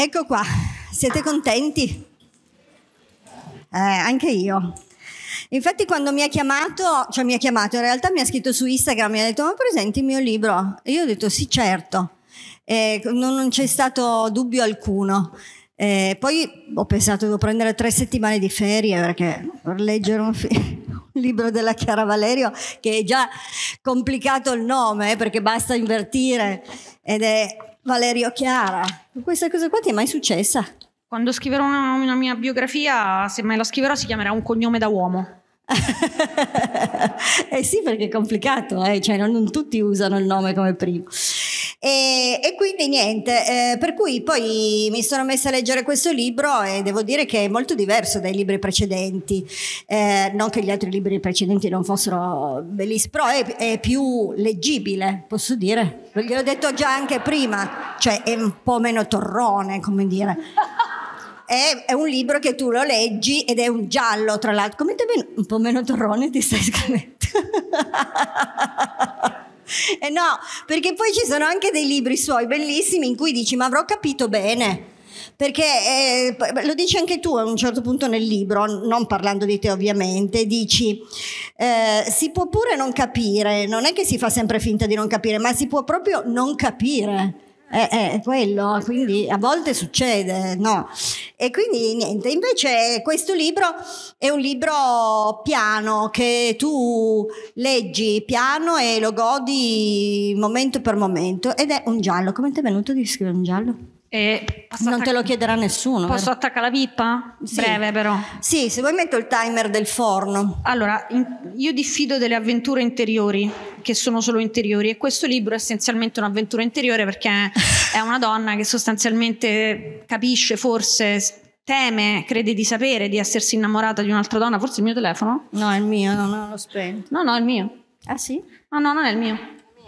Ecco qua, siete contenti? Anche io. Infatti quando mi ha chiamato, in realtà mi ha scritto su Instagram, mi ha detto: ma presenti il mio libro? E io ho detto sì, certo. Non c'è stato dubbio alcuno. Poi ho pensato devo prendere 3 settimane di ferie perché per leggere un libro della Chiara Valerio, che è già complicato il nome, perché basta invertire ed è Valerio Chiara. Questa cosa qua ti è mai successa? Quando scriverò una mia biografia, se mai la scriverò, si chiamerà Un cognome da uomo. Sì, perché è complicato, cioè non tutti usano il nome come primo. E quindi niente, per cui poi mi sono messa a leggere questo libro e devo dire che è molto diverso dai libri precedenti, non che gli altri libri precedenti non fossero bellissimi, però è più leggibile, posso dire, perché l'ho detto già anche prima, cioè è un po' meno torrone, come dire. È un libro che tu lo leggi ed è un giallo, tra l'altro. Come te un po' meno torrone ti stai scrivendo? No, perché poi ci sono anche dei libri suoi bellissimi in cui dici: ma avrò capito bene? Perché lo dici anche tu a un certo punto nel libro, non parlando di te ovviamente, dici si può pure non capire, non è che si fa sempre finta di non capire, ma si può proprio non capire. È quello, quindi a volte succede, no? E quindi niente, invece questo libro è un libro piano che tu leggi piano e lo godi momento per momento ed è un giallo. Come ti è venuto di scrivere un giallo? Non te lo chiederà nessuno. Posso attaccare la pippa? Sì. Breve però. Sì, se vuoi metto il timer del forno. Allora, io diffido delle avventure interiori, che sono solo interiori, e questo libro è essenzialmente un'avventura interiore perché è una donna che sostanzialmente capisce, forse teme, crede di sapere di essersi innamorata di un'altra donna. Forse il mio telefono? No, è il mio, non l'ho spento. No, è il mio. Ah sì? No, non è il mio.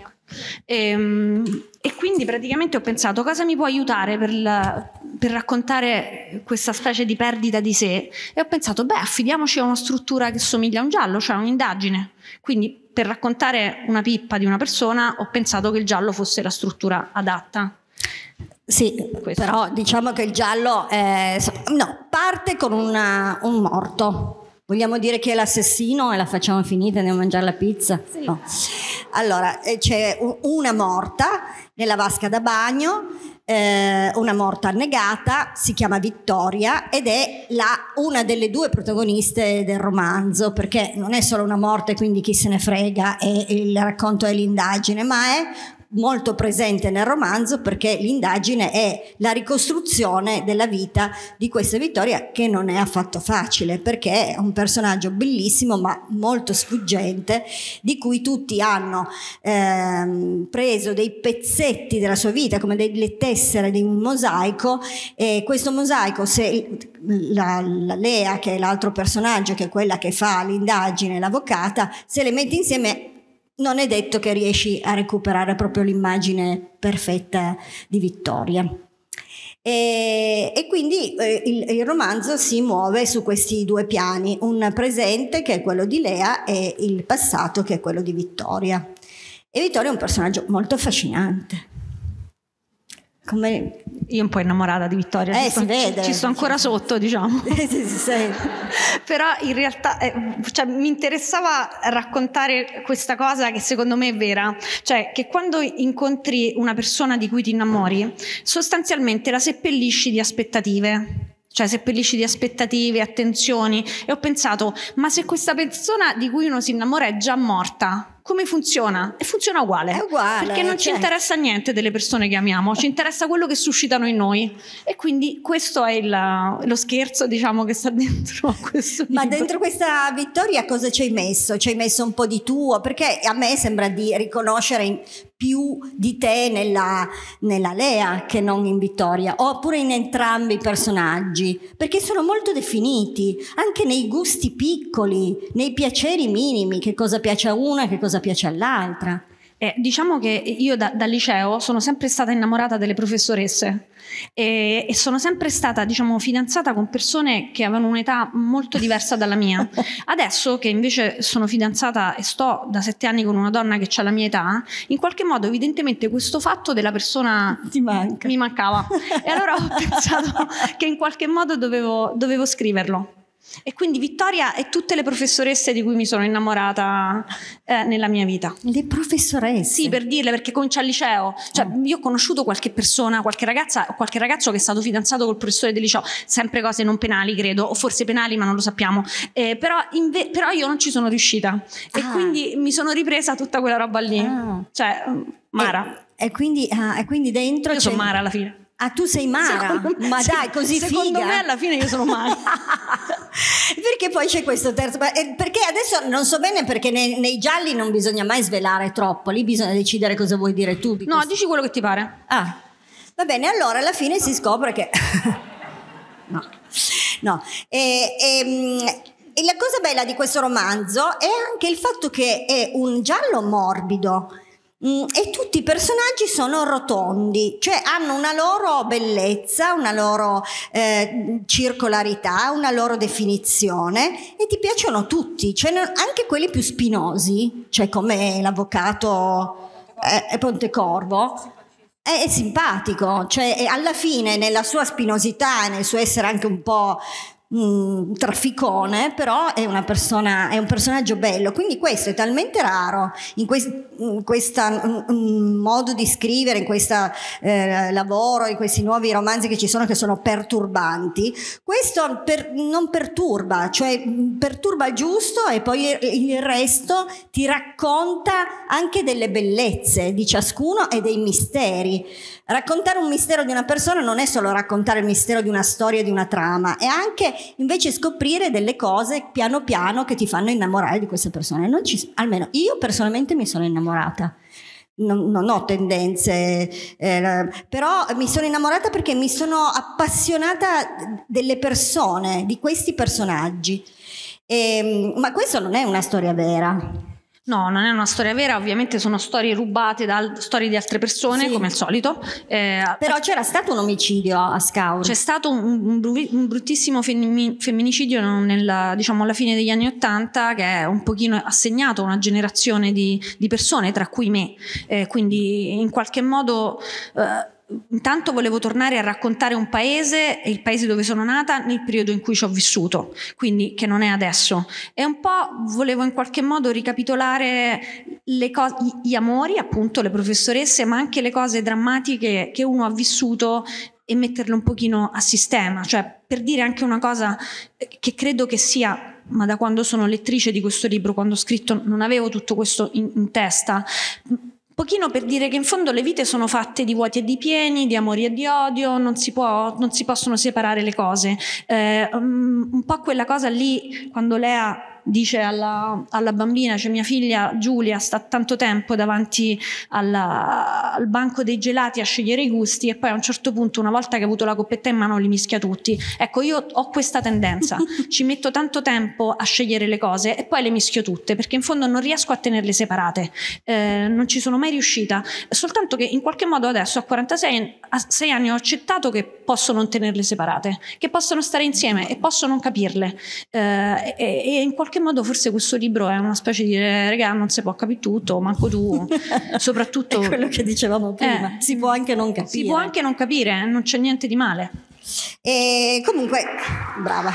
E quindi praticamente ho pensato cosa mi può aiutare per raccontare questa specie di perdita di sé, e ho pensato affidiamoci a una struttura che somiglia a un giallo, cioè un'indagine. Quindi per raccontare una pippa di una persona ho pensato che il giallo fosse la struttura adatta. Sì, però diciamo che il giallo parte con un morto. Vogliamo dire chi è l'assassino e la facciamo finita, andiamo a mangiare la pizza? Sì. No. Allora, c'è una morta nella vasca da bagno, una morta annegata, si chiama Vittoria ed è una delle 2 protagoniste del romanzo, perché non è solo una morte, quindi chi se ne frega e il racconto è l'indagine, ma è molto presente nel romanzo perché l'indagine è la ricostruzione della vita di questa Vittoria, che non è affatto facile perché è un personaggio bellissimo ma molto sfuggente, di cui tutti hanno preso dei pezzetti della sua vita come delle tessere di un mosaico, e questo mosaico, se la Lea, che è l'altro personaggio, che è quella che fa l'indagine, l'avvocata, se le metti insieme non è detto che riesci a recuperare proprio l'immagine perfetta di Vittoria. E quindi il romanzo si muove su questi 2 piani, un presente che è quello di Lea e il passato che è quello di Vittoria. E Vittoria è un personaggio molto affascinante. Come... Io un po' innamorata di Vittoria, ci sto ancora sotto, diciamo. Sì. Però in realtà mi interessava raccontare questa cosa che secondo me è vera, cioè che quando incontri una persona di cui ti innamori, sostanzialmente la seppellisci di aspettative. Cioè seppellisci di aspettative, attenzioni, e ho pensato, ma se questa persona di cui uno si innamora è già morta, come funziona? E funziona uguale. È uguale, perché non ci interessa niente delle persone che amiamo, ci interessa quello che suscitano in noi. E quindi questo è lo scherzo, diciamo, che sta dentro a questo libro. Ma dentro questa Vittoria cosa ci hai messo? Ci hai messo un po' di tuo? Perché a me sembra di riconoscere più di te nella Lea che non in Vittoria, oppure in entrambi i personaggi, perché sono molto definiti, anche nei gusti piccoli, nei piaceri minimi, che cosa piace a una, che cosa piace all'altra. Diciamo che io dal liceo sono sempre stata innamorata delle professoresse e sono sempre stata, diciamo, fidanzata con persone che avevano un'età molto diversa dalla mia. Adesso che invece sono fidanzata e sto da 7 anni con una donna che ha la mia età, in qualche modo evidentemente questo fatto della persona mi mancava, e allora ho pensato che in qualche modo dovevo scriverlo. E quindi Vittoria e tutte le professoresse di cui mi sono innamorata nella mia vita. Le professoresse? Sì, per dirle, perché comincia al liceo. Cioè, io ho conosciuto qualche persona, qualche ragazzo che è stato fidanzato col professore del liceo, sempre cose non penali, credo, o forse penali, ma non lo sappiamo. Però io non ci sono riuscita. E quindi mi sono ripresa tutta quella roba lì. Cioè, Mara. E quindi dentro io sono Mara alla fine. Ah, tu sei Mara? Ma dai, così secondo figa? Me alla fine io sono Mara. Perché poi c'è questo terzo, perché adesso non so bene, perché nei gialli non bisogna mai svelare troppo, lì bisogna decidere cosa vuoi dire tu. No, dici quello che ti pare. Va bene, allora alla fine si scopre che no. E la cosa bella di questo romanzo è anche il fatto che è un giallo morbido. E tutti i personaggi sono rotondi, cioè hanno una loro bellezza, una loro circolarità, una loro definizione, e ti piacciono tutti, cioè anche quelli più spinosi, cioè come l'avvocato Pontecorvo. È simpatico, cioè alla fine nella sua spinosità e nel suo essere anche un po' trafficone, però è un personaggio bello, quindi questo è talmente raro in questo modo di scrivere, in questo lavoro, in questi nuovi romanzi che ci sono, che sono perturbanti. Questo non perturba, cioè perturba il giusto, e poi il resto ti racconta anche delle bellezze di ciascuno e dei misteri. Raccontare un mistero di una persona non è solo raccontare il mistero di una storia, di una trama, è anche invece scoprire delle cose piano piano che ti fanno innamorare di questa persona. Almeno io personalmente mi sono innamorata. Non ho tendenze, però mi sono innamorata perché mi sono appassionata delle persone, di questi personaggi. Ma questa non è una storia vera. No, non è una storia vera, ovviamente sono storie rubate da storie di altre persone, come al solito. Però c'era stato un omicidio a Scauri. C'è stato un bruttissimo femminicidio diciamo alla fine degli anni '80, che è un pochino assegnato a una generazione di persone, tra cui me. Quindi in qualche modo... intanto volevo tornare a raccontare un paese, il paese dove sono nata, nel periodo in cui ci ho vissuto, quindi che non è adesso, e un po' volevo in qualche modo ricapitolare le cose, gli amori, appunto, le professoresse, ma anche le cose drammatiche che uno ha vissuto, e metterle un pochino a sistema, cioè per dire anche una cosa che credo che sia, ma da quando sono lettrice di questo libro, quando ho scritto non avevo tutto questo in testa, pochino per dire che in fondo le vite sono fatte di vuoti e di pieni, di amori e di odio, non si possono separare le cose. Un po' quella cosa lì, quando Lea dice alla bambina, cioè mia figlia Giulia sta tanto tempo davanti al banco dei gelati a scegliere i gusti, e poi a un certo punto, una volta che ha avuto la coppetta in mano, li mischia tutti. Ecco, io ho questa tendenza, ci metto tanto tempo a scegliere le cose e poi le mischio tutte, perché in fondo non riesco a tenerle separate, non ci sono mai riuscita, soltanto che in qualche modo adesso a 46 anni ho accettato che posso non tenerle separate, che possono stare insieme e posso non capirle, e in qualche modo forse questo libro è una specie di regà, non si può capire tutto, manco tu, soprattutto è quello che dicevamo prima, si può anche non capire. Si può anche non capire, non c'è niente di male. E comunque, brava.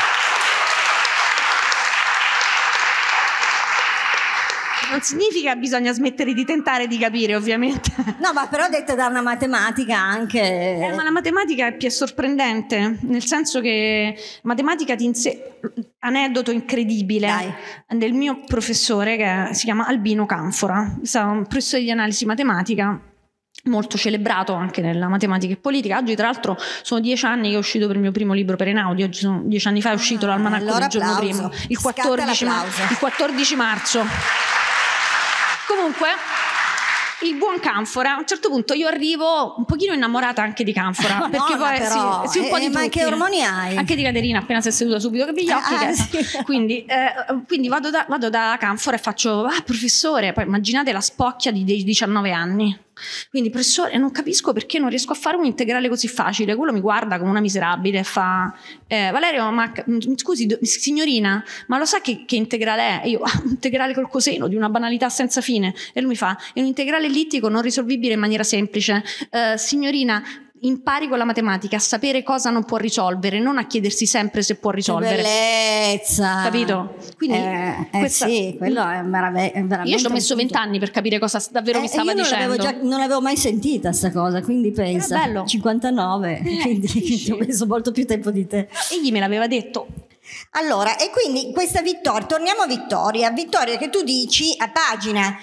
Non significa che bisogna smettere di tentare di capire, ovviamente. No, ma però detta da una matematica anche... ma la matematica è più sorprendente, nel senso che matematica aneddoto incredibile. Dai. Del mio professore, che si chiama Albino Canfora, è un professore di analisi matematica, molto celebrato anche nella matematica e politica. Oggi tra l'altro sono 10 anni che è uscito per il mio primo libro per Einaudi. Oggi sono 10 anni fa, è uscito l'almanacco del giorno prima, il 14 marzo. Comunque il buon Canfora. A un certo punto io arrivo un pochino innamorata anche di Canfora, perché poi però, sì, un po' di ma tutti. che ormoni hai? Anche di Caterina appena si è seduta subito che gli occhi sì. quindi vado da Canfora e faccio professore, poi immaginate la spocchia di 19 anni. Quindi professore, non capisco perché non riesco a fare un integrale così facile. Quello mi guarda come una miserabile e fa Valerio, ma scusi signorina, ma lo sa che integrale è? E io un integrale col coseno di una banalità senza fine. E lui mi fa è un integrale ellittico non risolvibile in maniera semplice. Signorina, impari con la matematica a sapere cosa non può risolvere, non a chiedersi sempre se può risolvere. Che bellezza! Capito? Quindi sì, quello è veramente. Io ci ho messo 20 anni per capire cosa davvero mi stava dicendo. Non l'avevo mai sentita sta cosa, quindi pensa. Bello. 59, quindi ci ho messo molto più tempo di te. Egli me l'aveva detto. Allora, e quindi questa Vittoria, torniamo a Vittoria che tu dici a pagina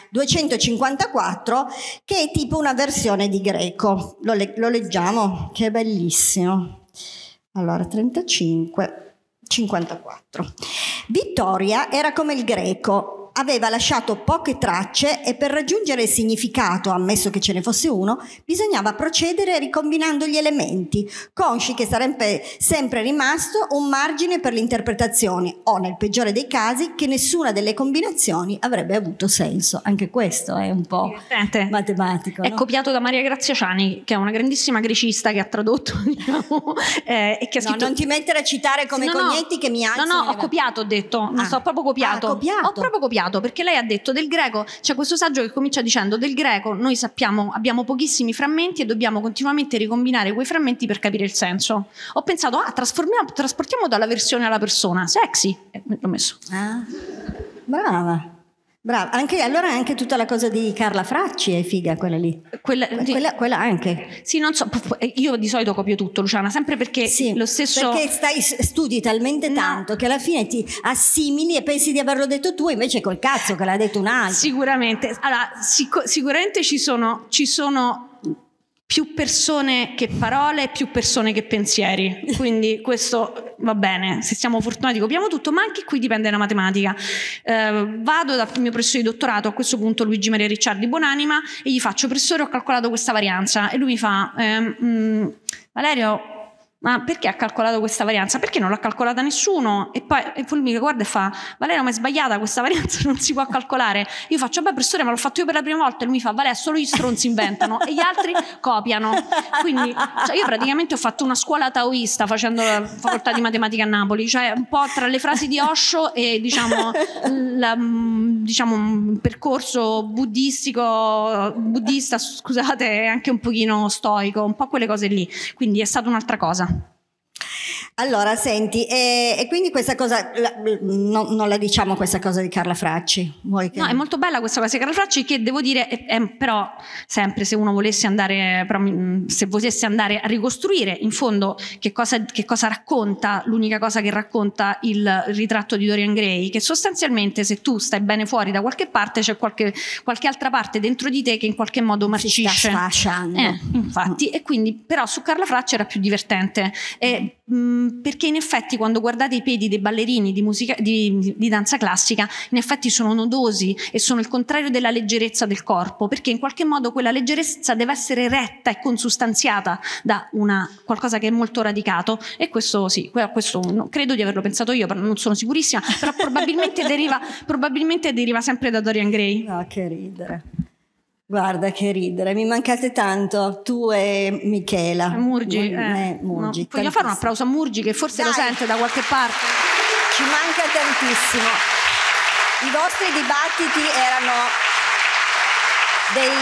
254 che è tipo una versione di greco. Lo leggiamo, che è bellissimo. Allora, 35, 54. Vittoria era come il greco, aveva lasciato poche tracce e per raggiungere il significato, ammesso che ce ne fosse uno, bisognava procedere ricombinando gli elementi, consci che sarebbe sempre rimasto un margine per l'interpretazione o, nel peggiore dei casi, che nessuna delle combinazioni avrebbe avuto senso. Anche questo è un po' matematico. È copiato da Maria Grazia Ciani, che è una grandissima grecista che ha tradotto, diciamo, e che ha scritto... No, non ti mettere a citare come Cognetti che mi alzano. No, ho copiato, ho detto, non sto proprio copiato. Ho proprio copiato. Perché lei ha detto del greco, c'è questo saggio che comincia dicendo del greco noi sappiamo, abbiamo pochissimi frammenti e dobbiamo continuamente ricombinare quei frammenti per capire il senso. Ho pensato, trasportiamo dalla versione alla persona, sexy, l'ho messo. Brava. Allora anche tutta la cosa di Carla Fracci è figa, quella lì. Quella anche. Sì, non so, io di solito copio tutto, Luciana, sempre perché lo stesso... Perché studi talmente tanto che alla fine ti assimili e pensi di averlo detto tu, invece col cazzo che l'ha detto un altro. Sicuramente. Allora, sicuramente ci sono più persone che parole, più persone che pensieri, quindi questo va bene, se siamo fortunati copiamo tutto, ma anche qui dipende da matematica. Vado dal mio professore di dottorato, a questo punto Luigi Maria Ricciardi buonanima, e gli faccio professore ho calcolato questa varianza, e lui mi fa Valerio, ma perché ha calcolato questa varianza? Perché non l'ha calcolata nessuno? E poi mi guarda e fa Valerio, ma è sbagliata questa varianza, non si può calcolare. Io faccio professore, ma l'ho fatto io per la prima volta. E lui mi fa Valerio, solo gli stronzi inventano e gli altri copiano. Quindi io praticamente ho fatto una scuola taoista facendo la facoltà di matematica a Napoli, cioè un po' tra le frasi di Osho e diciamo un percorso buddista, scusate, e anche un pochino stoico, un po' quelle cose lì. Quindi è stata un'altra cosa. Allora, senti, e quindi questa cosa, non la diciamo questa cosa di Carla Fracci? No, è molto bella questa cosa di Carla Fracci, che devo dire, però sempre se uno volesse andare, se volesse andare a ricostruire in fondo che cosa racconta, l'unica cosa che racconta il ritratto di Dorian Gray, che sostanzialmente se tu stai bene fuori da qualche parte c'è qualche altra parte dentro di te che in qualche modo marcisce. Si sta sfasciando. Infatti, e quindi però su Carla Fracci era più divertente. Perché in effetti quando guardate i piedi dei ballerini di danza classica, in effetti sono nodosi e sono il contrario della leggerezza del corpo, perché in qualche modo quella leggerezza deve essere retta e consustanziata da qualcosa che è molto radicato, e questo sì, questo credo di averlo pensato io, però non sono sicurissima, però probabilmente deriva sempre da Dorian Gray. No, che ridere. Guarda che ridere, mi mancate tanto, tu e Michela. Murgi. Voglio fare un applauso a Murgi che forse lo sente da qualche parte. Ci manca tantissimo. I vostri dibattiti erano dei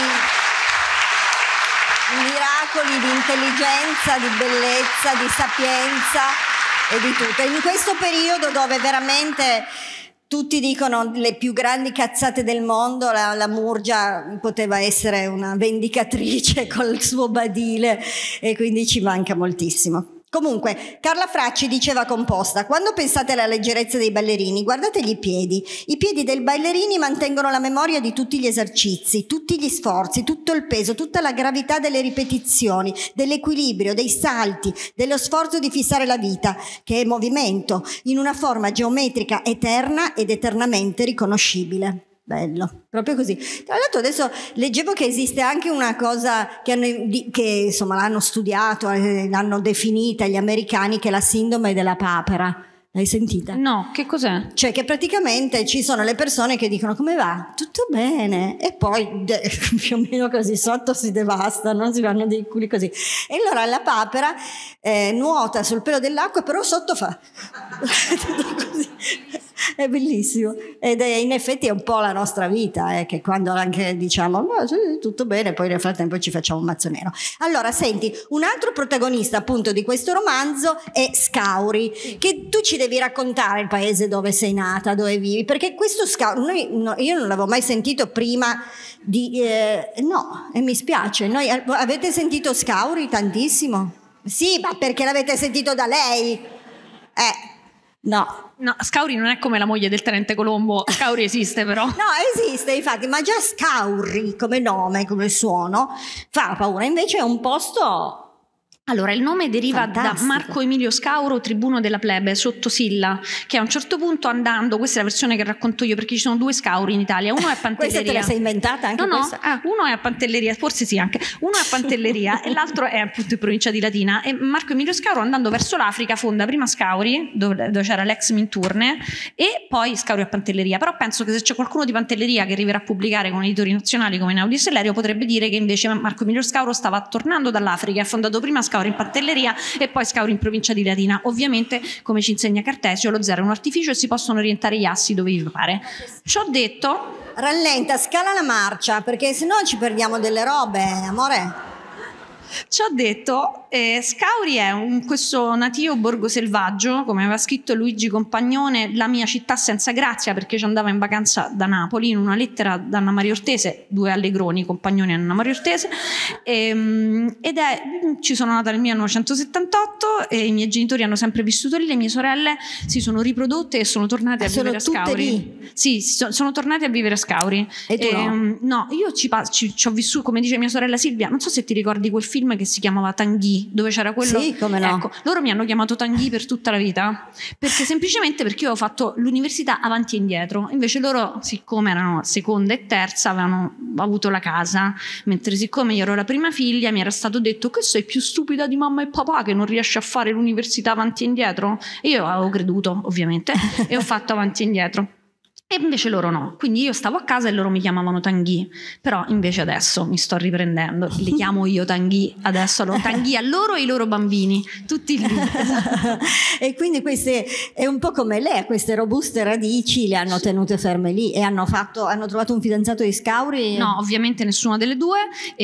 miracoli di intelligenza, di bellezza, di sapienza e di tutto. In questo periodo dove veramente tutti dicono le più grandi cazzate del mondo, la Murgia poteva essere una vendicatrice col suo badile, e quindi ci manca moltissimo. Comunque, Carla Fracci diceva composta: quando pensate alla leggerezza dei ballerini, guardategli i piedi. I piedi dei ballerini mantengono la memoria di tutti gli esercizi, tutti gli sforzi, tutto il peso, tutta la gravità delle ripetizioni, dell'equilibrio, dei salti, dello sforzo di fissare la vita, che è movimento, in una forma geometrica eterna ed eternamente riconoscibile. bello, proprio così. Tra l'altro adesso leggevo che esiste anche una cosa che insomma l'hanno studiato, l'hanno definita gli americani, che è la sindrome della papera. L'hai sentita? No, che cos'è? Cioè che praticamente ci sono le persone che dicono come va? Tutto bene, e poi più o meno così sotto si devastano, si fanno dei culi così. E allora la papera nuota sul pelo dell'acqua, però sotto fa così. È bellissimo, ed in effetti è un po' la nostra vita, che quando anche diciamo tutto bene, poi nel frattempo ci facciamo un mazzo nero. Allora senti, un altro protagonista appunto di questo romanzo è Scauri, che tu ci devi raccontare il paese dove sei nata, dove vivi, perché questo Scauri io non l'avevo mai sentito prima no, e mi spiace. Avete sentito Scauri tantissimo? Sì, ma perché l'avete sentito da lei? No, Scauri non è come la moglie del tenente Colombo. Scauri esiste però. No, esiste infatti, ma già Scauri come nome, come suono, fa paura. Invece è un posto... Allora, il nome deriva fantastico. da Marco Emilio Scauro, tribuno della plebe, sotto Silla, che a un certo punto andando, questa è la versione che racconto io, perché ci sono 2 Scauri in Italia, uno è a Pantelleria. Questa te la sei inventata anche questa? Uno è a Pantelleria, forse sì anche, uno è a Pantelleria e l'altro è appunto in provincia di Latina, e Marco Emilio Scauro andando verso l'Africa fonda prima Scauri, dove c'era l'ex Minturne, e poi Scauri a Pantelleria. Però penso che se c'è qualcuno di Pantelleria che arriverà a pubblicare con editori nazionali come Einaudi e Sellerio, potrebbe dire che invece Marco Emilio Scauro stava tornando dall'Africa e ha fondato prima Scauri in Pantelleria e poi Scauri in provincia di Latina. Ovviamente, come ci insegna Cartesio, lo zero è un artificio e si possono orientare gli assi dove vi pare. Ciò detto, rallenta, scala la marcia, perché sennò ci perdiamo delle robe, amore. Ciò detto, Scauri è questo natio borgo selvaggio, come aveva scritto Luigi Compagnone, la mia città senza grazia, perché ci andava in vacanza da Napoli, in una lettera da Anna Maria Ortese, 2 allegroni, Compagnone e Anna Maria Ortese, ci sono nata nel 1978 e i miei genitori hanno sempre vissuto lì, le mie sorelle si sono riprodotte e sono tornate a vivere a Scauri. Lì? Sì, sono tornate a vivere a Scauri. E tu no? No, io ci ho vissuto, come dice mia sorella Silvia, non so se ti ricordi quel film che si chiamava Tanguy, dove c'era quello. Sì, come no. Ecco, loro mi hanno chiamato Tanguy per tutta la vita, perché semplicemente perché io ho fatto l'università avanti e indietro, invece loro, siccome erano seconda e terza, avevano avuto la casa, mentre siccome io ero la prima figlia mi era stato detto che sei più stupida di mamma e papà che non riesci a fare l'università avanti e indietro, e io avevo creduto ovviamente e ho fatto avanti e indietro. E invece loro no, quindi io stavo a casa e loro mi chiamavano Tanguy, però invece adesso mi sto riprendendo, li chiamo io Tanguy, adesso Tanguy a loro e ai loro bambini, tutti lì. E quindi queste, è un po' come lei, queste robuste radici le hanno tenute ferme lì e hanno trovato un fidanzato di Scauri? No, ovviamente nessuna delle due,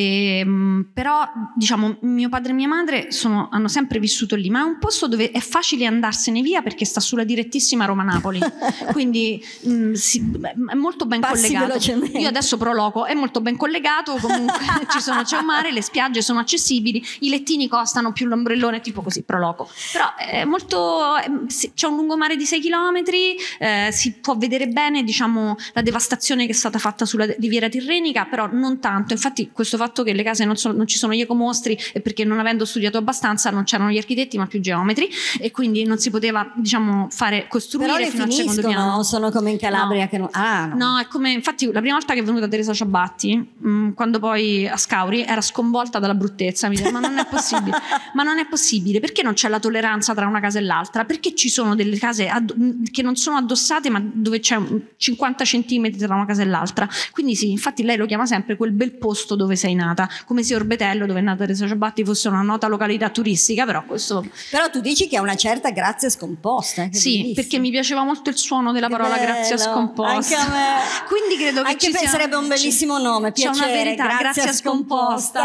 però diciamo mio padre e mia madre hanno sempre vissuto lì, ma è un posto dove è facile andarsene via perché sta sulla direttissima Roma-Napoli, quindi è molto ben passi collegato. Velocemente. Io adesso proloco, è molto ben collegato, comunque c'è un mare, le spiagge sono accessibili, i lettini costano più l'ombrellone, tipo così, proloco. Però è molto, c'è un lungomare di 6 chilometri, si può vedere bene, diciamo, la devastazione che è stata fatta sulla riviera Tirrenica, però non tanto. Infatti questo fatto che le case non ci sono gli ecomostri è perché, non avendo studiato abbastanza, non c'erano gli architetti ma più geometri, e quindi non si poteva, diciamo, costruire però fino al secondo piano. Non sono come in Calabria. No, è come, infatti la prima volta che è venuta Teresa Ciabatti, quando poi a Scauri, era sconvolta dalla bruttezza, mi dice, ma non è possibile, ma non è possibile, perché non c'è la tolleranza tra una casa e l'altra, perché ci sono delle case che non sono addossate ma dove c'è 50 centimetri tra una casa e l'altra, quindi sì, infatti lei lo chiama sempre quel bel posto dove sei nata, come se Orbetello, dove è nata Teresa Ciabatti, fosse una nota località turistica, però tu dici che ha una certa grazia scomposta. Sì, bellissimo. Perché mi piaceva molto il suono della parola grazia scomposta. Anche a me. Quindi credo che anche sarebbe un bellissimo nome, piacere, c'è una verità, grazia scomposta.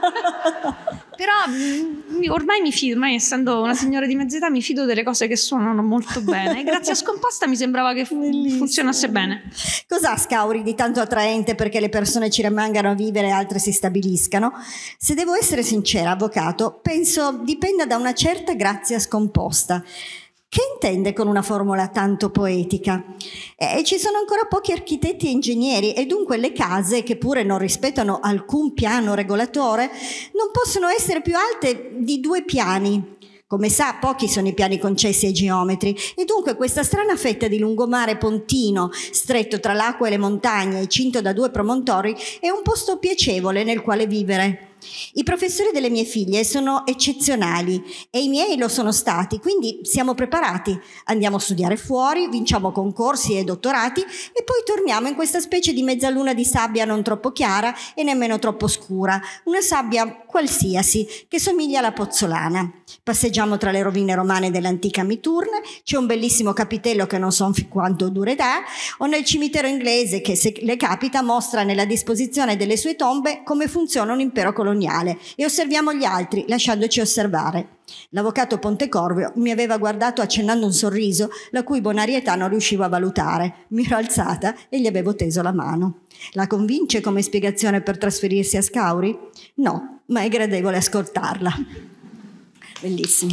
Però ormai mi fido, ormai essendo una signora di mezza età mi fido delle cose che suonano molto bene. Grazia scomposta mi sembrava che funzionasse bene. Cos'ha Scauri di tanto attraente perché le persone ci rimangano a vivere e altre si stabiliscano? Se devo essere sincera, avvocato, penso dipenda da una certa grazia scomposta. Che intende con una formula tanto poetica? Ci sono ancora pochi architetti e ingegneri e dunque le case, che pure non rispettano alcun piano regolatore, non possono essere più alte di 2 piani, Come sa, pochi sono i piani concessi ai geometri e dunque questa strana fetta di lungomare pontino, stretto tra l'acqua e le montagne e cinto da 2 promontori, è un posto piacevole nel quale vivere. I professori delle mie figlie sono eccezionali e i miei lo sono stati, quindi siamo preparati. Andiamo a studiare fuori, vinciamo concorsi e dottorati e poi torniamo in questa specie di mezzaluna di sabbia non troppo chiara e nemmeno troppo scura, una sabbia qualsiasi che somiglia alla pozzolana. Passeggiamo tra le rovine romane dell'antica Miturne, c'è un bellissimo capitello che non so quanto durerà, o nel cimitero inglese che, se le capita, mostra nella disposizione delle sue tombe come funziona un impero coloniale, e osserviamo gli altri lasciandoci osservare. L'avvocato Pontecorvo mi aveva guardato accennando un sorriso la cui bonarietà non riuscivo a valutare. Mi ero alzata e gli avevo teso la mano. La convince come spiegazione per trasferirsi a Scauri? No, ma è gradevole ascoltarla. Bellissimo.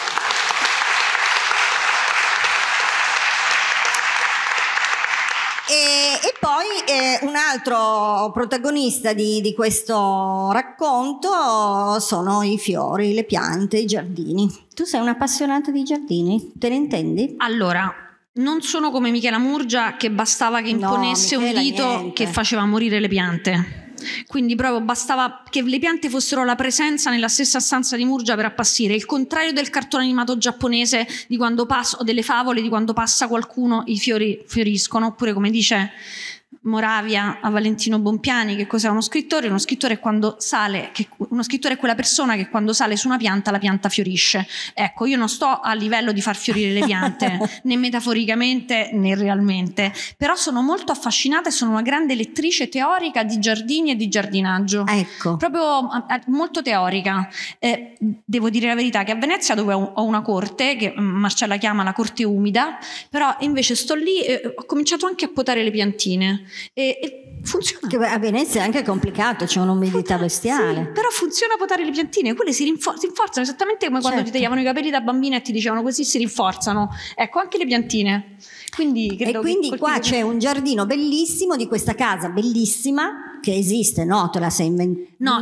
E poi un altro protagonista di questo racconto sono i fiori, le piante, i giardini. Tu sei un'appassionata di giardini, te ne intendi? Allora, non sono come Michela Murgia che bastava che imponesse un dito che faceva morire le piante. Quindi proprio bastava che le piante fossero la presenza nella stessa stanza di Murgia per appassire. Il contrario del cartone animato giapponese di quando passa, o delle favole di quando passa qualcuno i fiori fioriscono, oppure come dice Moravia a Valentino Bompiani, che cos'è uno scrittore? Uno scrittore è uno scrittore è quella persona che quando sale su una pianta la pianta fiorisce. Ecco, io non sto a livello di far fiorire le piante né metaforicamente né realmente, però sono molto affascinata e sono una grande lettrice teorica di giardini e di giardinaggio. Ecco. Proprio molto teorica. Devo dire la verità che a Venezia, dove ho una corte che Marcella chiama la corte umida, però invece sto lì e ho cominciato anche a potare le piantine. E funziona. Che a Venezia è anche complicato, c'è un'umidità bestiale. Sì, però funziona potare le piantine, quelle si rinforzano esattamente come quando ti tagliavano i capelli da bambina e ti dicevano così si rinforzano. Ecco, anche le piantine. Quindi qua c'è un giardino bellissimo di questa casa bellissima che esiste, no? Te la sei inventata? No,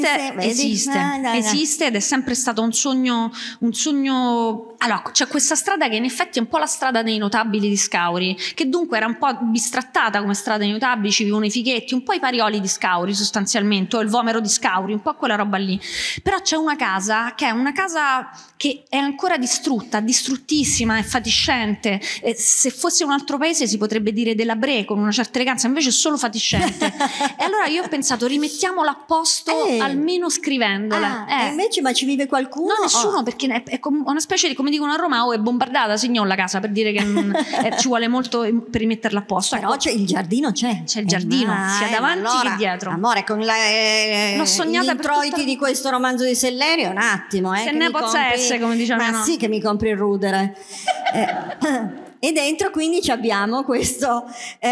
esiste ed è sempre stato un sogno. Allora, c'è questa strada che in effetti è un po' la strada dei notabili di Scauri, che dunque era un po' bistrattata come strada dei notabili, ci vivono i fighetti, un po' i Parioli di Scauri sostanzialmente, o il Vomero di Scauri, un po' quella roba lì. Però c'è una casa che è ancora distrutta, distruttissima, è fatiscente. Se fosse un altro paese si potrebbe dire della Bre con una certa eleganza, invece è solo fatiscente. E allora io ho pensato, rimettiamola a posto almeno scrivendola. E invece, ma ci vive qualcuno? No, nessuno, perché è una specie di, come dicono a Roma, è bombardata, signor, la casa, per dire che ci vuole molto per rimetterla a posto. Però il giardino c'è. C'è il giardino, sia davanti che dietro. Amore, con l'ho sognata gli introiti di questo romanzo di Sellerio, un attimo. Se ne possa essere, come diciamo. Ma sì che mi compri il rudere. E dentro quindi abbiamo questa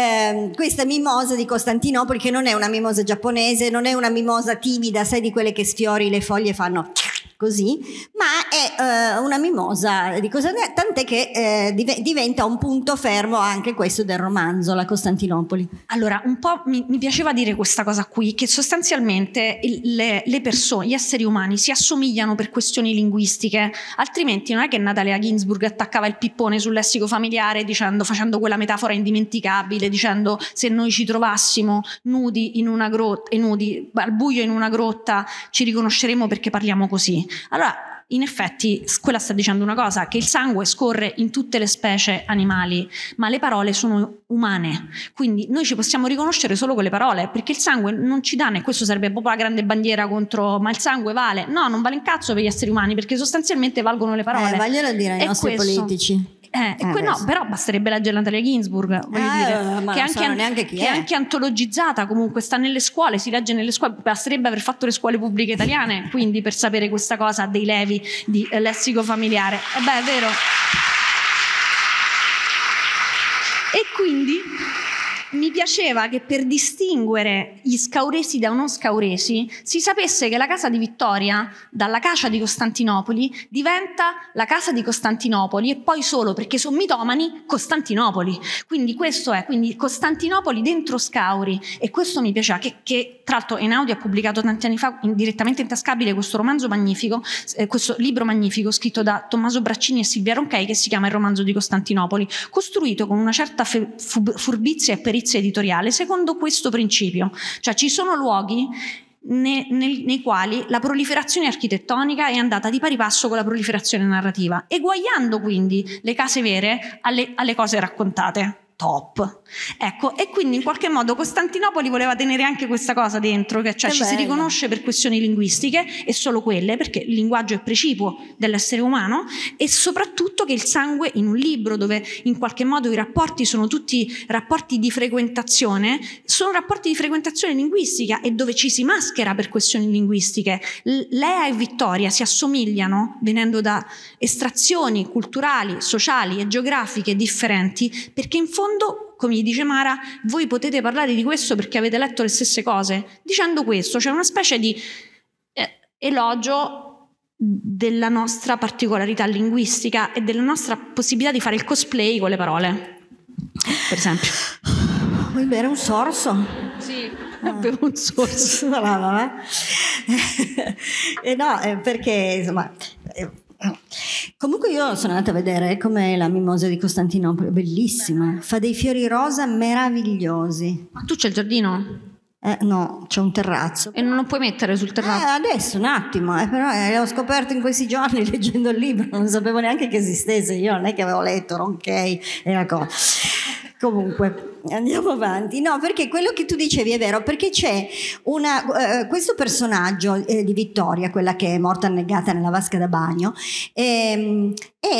mimosa di Costantinopoli, che non è una mimosa giapponese, non è una mimosa timida, sai, di quelle che sfiori le foglie fanno così, ma è una mimosa di Costantinopoli, tant'è che diventa un punto fermo anche questo del romanzo, la Costantinopoli. Allora, un po' mi piaceva dire questa cosa qui, che sostanzialmente le persone, gli esseri umani si assomigliano per questioni linguistiche, altrimenti non è che Natalia Ginzburg attaccava il pippone sul lessico familiare facendo quella metafora indimenticabile, dicendo se noi ci trovassimo nudi in una grotta, nudi al buio in una grotta, ci riconosceremo perché parliamo così. Allora, in effetti, quella sta dicendo una cosa, che il sangue scorre in tutte le specie animali, ma le parole sono umane, quindi noi ci possiamo riconoscere solo con le parole, perché il sangue non ci dà, e questo sarebbe proprio la grande bandiera contro, ma il sangue vale? No, non vale un cazzo per gli esseri umani, perché sostanzialmente valgono le parole. Vogliono dire ai nostri politici. No, però basterebbe leggere Natalia Ginzburg, che è anche antologizzata, comunque sta nelle scuole, si legge nelle scuole, basterebbe aver fatto le scuole pubbliche italiane, quindi per sapere questa cosa dei levi di lessico familiare. È vero. E quindi mi piaceva che per distinguere gli scauresi da non scauresi si sapesse che la casa di Vittoria dalla Cacia di Costantinopoli diventa la casa di Costantinopoli e poi solo perché sono mitomani Costantinopoli. Quindi questo è, quindi Costantinopoli dentro Scauri, e questo mi piaceva, che tra l'altro Einaudi ha pubblicato tanti anni fa direttamente intascabile questo romanzo magnifico, questo libro magnifico scritto da Tommaso Braccini e Silvia Ronchey che si chiama Il romanzo di Costantinopoli, costruito con una certa furbizia e perizia editoriale secondo questo principio, cioè ci sono luoghi nei quali la proliferazione architettonica è andata di pari passo con la proliferazione narrativa, eguagliando quindi le case vere alle cose raccontate. Top. Ecco, e quindi in qualche modo Costantinopoli voleva tenere anche questa cosa dentro, che cioè ci si riconosce per questioni linguistiche e solo quelle, perché il linguaggio è precipuo dell'essere umano, e soprattutto che il sangue in un libro dove in qualche modo i rapporti sono tutti rapporti di frequentazione, sono rapporti di frequentazione linguistica e dove ci si maschera per questioni linguistiche. Lea e Vittoria si assomigliano venendo da estrazioni culturali, sociali e geografiche differenti, perché in fondo, come gli dice Mara, voi potete parlare di questo perché avete letto le stesse cose. Dicendo questo c'è una specie di elogio della nostra particolarità linguistica e della nostra possibilità di fare il cosplay con le parole, per esempio. Vuoi bere un sorso? Sì, bevo un sorso. No, perché insomma... Comunque io sono andata a vedere come la mimosa di Costantinopoli, bellissima, fa dei fiori rosa meravigliosi. Ma tu c'è il giardino? No, c'è un terrazzo. E non lo puoi mettere sul terrazzo? Adesso un attimo, però l'ho scoperto in questi giorni leggendo il libro, non sapevo neanche che esistesse, io non è che avevo letto Ronchey e la cosa. Comunque andiamo avanti. No, perché quello che tu dicevi è vero, perché c'è questo personaggio di Vittoria, quella che è morta annegata nella vasca da bagno, è un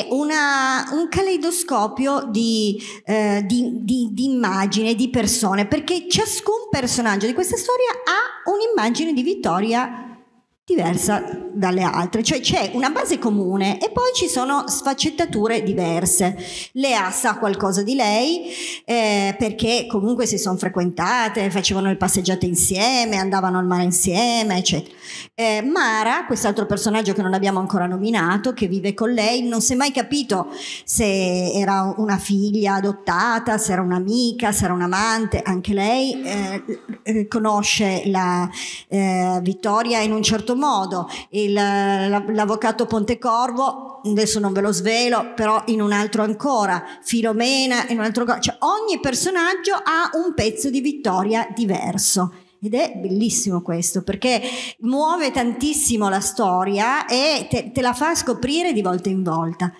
caleidoscopio di immagini, di persone, perché ciascun personaggio di questa storia ha un'immagine di Vittoria diversa dalle altre, cioè c'è una base comune e poi ci sono sfaccettature diverse. Lea sa qualcosa di lei perché comunque si sono frequentate, facevano le passeggiate insieme, andavano al mare insieme, eccetera. Mara, quest'altro personaggio che non abbiamo ancora nominato, che vive con lei, non si è mai capito se era una figlia adottata, se era un'amica, se era un'amante. Anche lei conosce la Vittoria in un certo modo, l'avvocato Pontecorvo adesso non ve lo svelo, però in un altro ancora, Filomena in un altro, cioè ogni personaggio ha un pezzo di Vittoria diverso. Ed è bellissimo questo, perché muove tantissimo la storia e te la fa scoprire di volta in volta.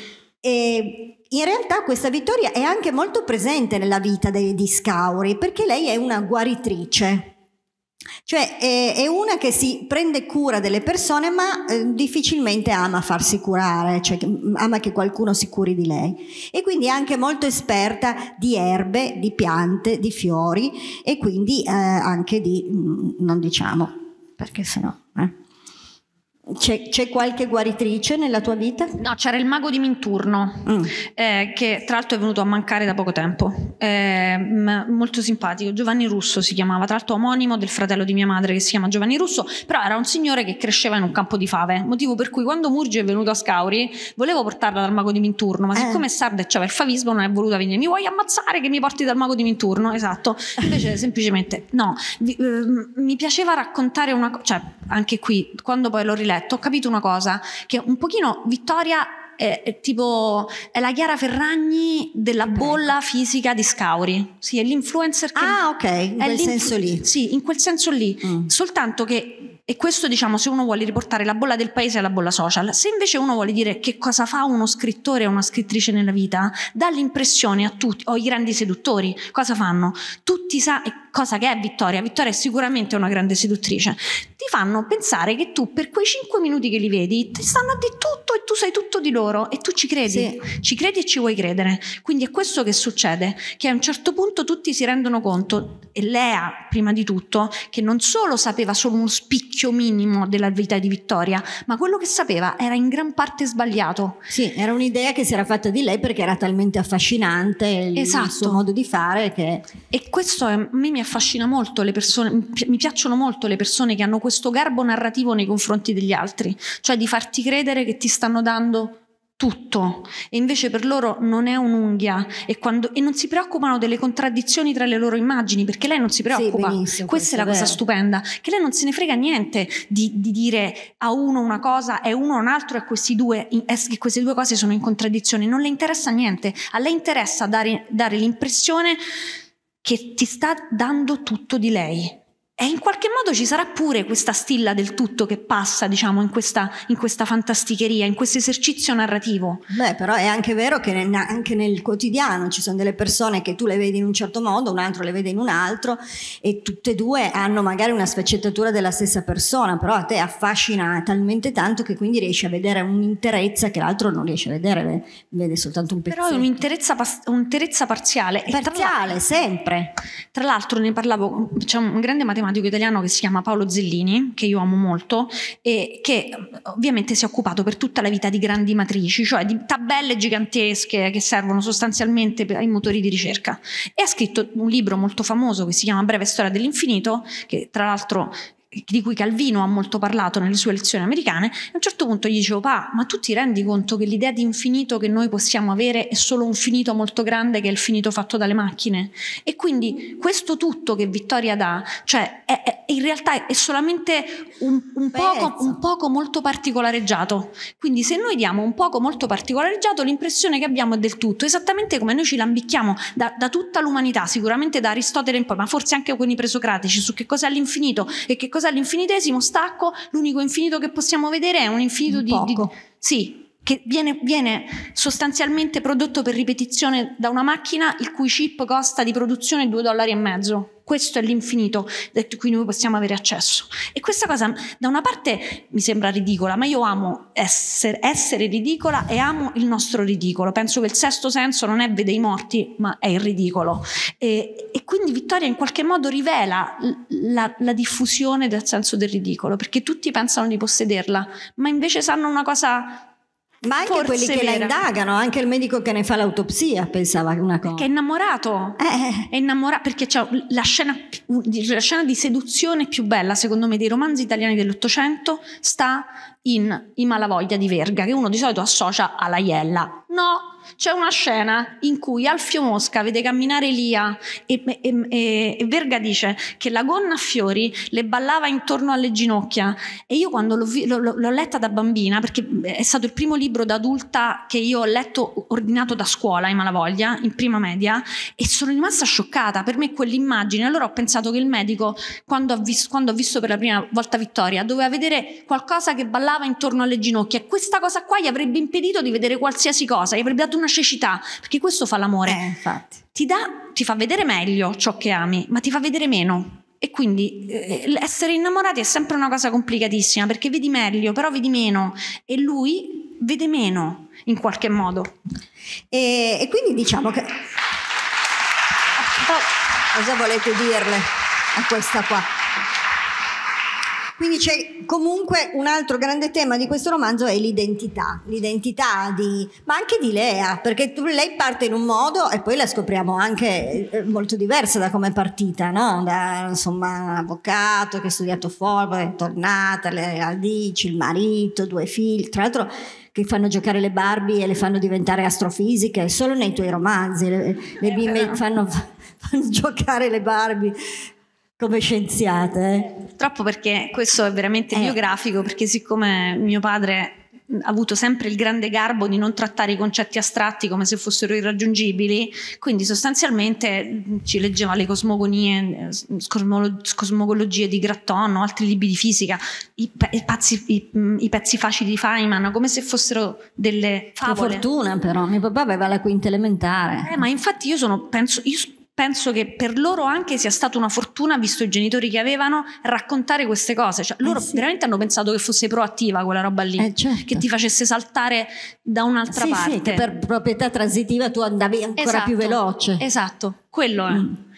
E in realtà questa Vittoria è anche molto presente nella vita di Scauri, perché lei è una guaritrice. Cioè è una che si prende cura delle persone, ma difficilmente ama farsi curare, cioè ama che qualcuno si curi di lei, e quindi è anche molto esperta di erbe, di piante, di fiori, e quindi anche di, non diciamo perché sennò C'è qualche guaritrice nella tua vita? No, c'era il mago di Minturno, che tra l'altro è venuto a mancare da poco tempo, molto simpatico, Giovanni Russo si chiamava, tra l'altro omonimo del fratello di mia madre che si chiama Giovanni Russo, però era un signore che cresceva in un campo di fave, motivo per cui quando Murgi è venuto a Scauri volevo portarla dal mago di Minturno, ma siccome è sarda e c'aveva il favismo non è voluta venire. Mi vuoi ammazzare che mi porti dal mago di Minturno? Esatto. Invece semplicemente no, mi piaceva raccontare una cosa, cioè anche qui quando poi l'ho riletto ho capito una cosa, che un pochino Vittoria è la Chiara Ferragni della bolla fisica di Scauri. Sì, è l'influencer che... Ah, ok, in quel senso lì. Sì, in quel senso lì. Soltanto che, e questo diciamo se uno vuole riportare la bolla del paese alla bolla social, se invece uno vuole dire che cosa fa uno scrittore o una scrittrice nella vita, dà l'impressione a tutti, o i grandi seduttori, cosa fanno? Tutti sanno cosa che è Vittoria. Vittoria è sicuramente una grande seduttrice. Ti fanno pensare che tu per quei 5 minuti che li vedi ti stanno a dire tutto e tu sai tutto di loro e tu ci credi, sì. Ci credi e ci vuoi credere. Quindi è questo che succede, che a un certo punto tutti si rendono conto, e Lea prima di tutto, che non solo sapeva solo uno spicchio rischio minimo della vita di Vittoria, ma quello che sapeva era in gran parte sbagliato. Sì, era un'idea che si era fatta di lei perché era talmente affascinante il suo modo di fare che... E questo a me mi affascina molto, le persone, mi piacciono molto le persone che hanno questo garbo narrativo nei confronti degli altri, cioè di farti credere che ti stanno dando tutto e invece per loro non è un'unghia e non si preoccupano delle contraddizioni tra le loro immagini, perché lei non si preoccupa. Sì, questa è la cosa stupenda, che lei non se ne frega niente di dire a uno una cosa e uno un altro e queste due cose sono in contraddizione, non le interessa niente. A lei interessa dare l'impressione che ti sta dando tutto di lei. E in qualche modo ci sarà pure questa stilla del tutto che passa, diciamo, in questa fantasticheria, in questo esercizio narrativo. Beh, però è anche vero che anche nel quotidiano ci sono delle persone che tu le vedi in un certo modo, un altro le vede in un altro e tutte e due hanno magari una sfaccettatura della stessa persona, però a te affascina talmente tanto che quindi riesci a vedere un'interezza che l'altro non riesce a vedere, vede soltanto un pezzetto. Però è un'interezza parziale. Parziale, sempre. Tra l'altro ne parlavo, c'è un grande matematico italiano che si chiama Paolo Zellini, che io amo molto e che ovviamente si è occupato per tutta la vita di grandi matrici, cioè di tabelle gigantesche che servono sostanzialmente ai motori di ricerca, e ha scritto un libro molto famoso che si chiama Breve storia dell'infinito, che tra l'altro di cui Calvino ha molto parlato nelle sue lezioni americane. E a un certo punto gli dicevo: ma tu ti rendi conto che l'idea di infinito che noi possiamo avere è solo un finito molto grande, che è il finito fatto dalle macchine? E quindi questo tutto che Vittoria dà, cioè in realtà è solamente un poco molto particolareggiato. Quindi se noi diamo un poco molto particolareggiato, l'impressione che abbiamo è del tutto, esattamente come noi ci lambicchiamo da tutta l'umanità, sicuramente da Aristotele in poi, ma forse anche con i presocratici, su che cos'è l'infinito e che cos'è l'infinitesimo stacco. L'unico infinito che possiamo vedere è un infinito che viene sostanzialmente prodotto per ripetizione da una macchina il cui chip costa di produzione $2,50. Questo è l'infinito da cui noi possiamo avere accesso. E questa cosa da una parte mi sembra ridicola, ma io amo essere ridicola e amo il nostro ridicolo. Penso che il sesto senso non è vede i morti, ma è il ridicolo. E quindi Vittoria in qualche modo rivela la diffusione del senso del ridicolo, perché tutti pensano di possederla, ma invece sanno una cosa... Ma anche forse quelli che vera. la indagano, anche il medico che ne fa l'autopsia pensava una cosa. Che è innamorato, è innamorato, perché c'è la scena di seduzione più bella, secondo me, dei romanzi italiani dell'Ottocento sta in I Malavoglia di Verga, che uno di solito associa alla Iella. No, c'è una scena in cui Alfio Mosca vede camminare Elia e Verga dice che la gonna a fiori le ballava intorno alle ginocchia, e io quando l'ho letta da bambina, perché è stato il primo libro da adulta che io ho letto ordinato da scuola, I Malavoglia, in prima media, e sono rimasta scioccata. Per me quell'immagine, allora ho pensato che il medico, quando ho visto per la prima volta Vittoria, doveva vedere qualcosa che ballava intorno alle ginocchia, e questa cosa qua gli avrebbe impedito di vedere qualsiasi cosa, gli avrebbe dato una cecità, perché questo fa l'amore. Infatti. Ti fa vedere meglio ciò che ami, ma ti fa vedere meno. E quindi essere innamorati è sempre una cosa complicatissima, perché vedi meglio, però vedi meno, e lui vede meno in qualche modo. E quindi diciamo che... Cosa volete dirle a questa qua? Quindi c'è comunque un altro grande tema di questo romanzo, è l'identità ma anche di Lea, perché lei parte in un modo e poi la scopriamo anche molto diversa da come è partita, no? Da insomma avvocato che ha studiato fuori, è tornata, le radici, il marito, 2 figli, tra l'altro che fanno giocare le Barbie e le fanno diventare astrofisiche, solo nei tuoi romanzi le bimbe fanno giocare le Barbie come scienziate. Purtroppo, perché questo è veramente biografico, perché siccome mio padre ha avuto sempre il grande garbo di non trattare i concetti astratti come se fossero irraggiungibili, quindi sostanzialmente ci leggeva le cosmogonie, cosmologie di Gratton o altri libri di fisica, i pezzi facili di Feynman, come se fossero delle favole. Per fortuna però, mio papà aveva la quinta elementare. Ma infatti io penso che per loro anche sia stata una fortuna, visto i genitori che avevano, raccontare queste cose. Cioè, loro veramente hanno pensato che fosse proattiva quella roba lì, certo. Che ti facesse saltare da un'altra parte. Sì, che per proprietà transitiva tu andavi ancora più veloce. Esatto, quello è.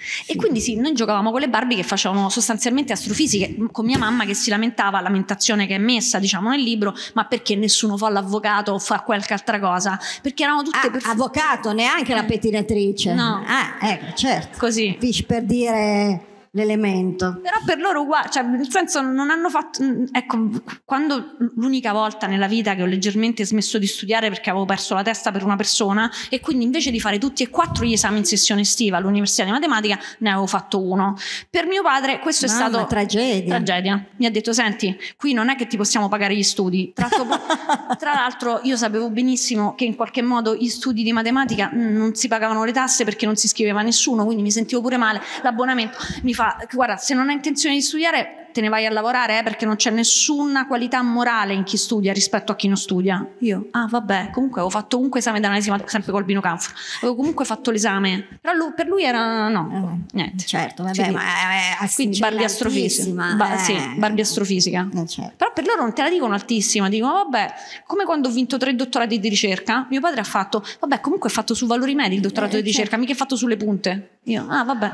E quindi sì, noi giocavamo con le Barbie che facevano sostanzialmente astrofisiche, con mia mamma che si lamentava, lamentazione che è messa diciamo nel libro, ma perché nessuno fa l'avvocato o fa qualche altra cosa? Perché erano tutte avvocato, neanche la pettinatrice. No. Ecco, certo. Così. Capisci, per dire l'elemento. Però per loro uguale, cioè nel senso non hanno fatto, ecco, quando l'unica volta nella vita che ho leggermente smesso di studiare perché avevo perso la testa per una persona e quindi invece di fare tutti e 4 gli esami in sessione estiva all'università di matematica ne avevo fatto uno. Per mio padre questo è stato tragedia. Mi ha detto: senti, qui non è che ti possiamo pagare gli studi. Tra l'altro io sapevo benissimo che in qualche modo gli studi di matematica non si pagavano le tasse perché non si iscriveva nessuno, quindi mi sentivo pure male. L'abbonamento mi fa: guarda, se non hai intenzione di studiare te ne vai a lavorare, perché non c'è nessuna qualità morale in chi studia rispetto a chi non studia. Io, vabbè, comunque avevo fatto esame d'analisi, sempre col Bino Canfro, avevo comunque fatto l'esame, però per lui era niente. Certo, vabbè, quindi, ma è quindi Barbie astrofisica. Sì, Barbie astrofisica. Certo. Però per loro non te la dicono altissima, dicono: vabbè, come quando ho vinto 3 dottorati di ricerca, mio padre ha fatto: vabbè, comunque è fatto su valori medi il dottorato di ricerca, mica è fatto sulle punte. Io, vabbè.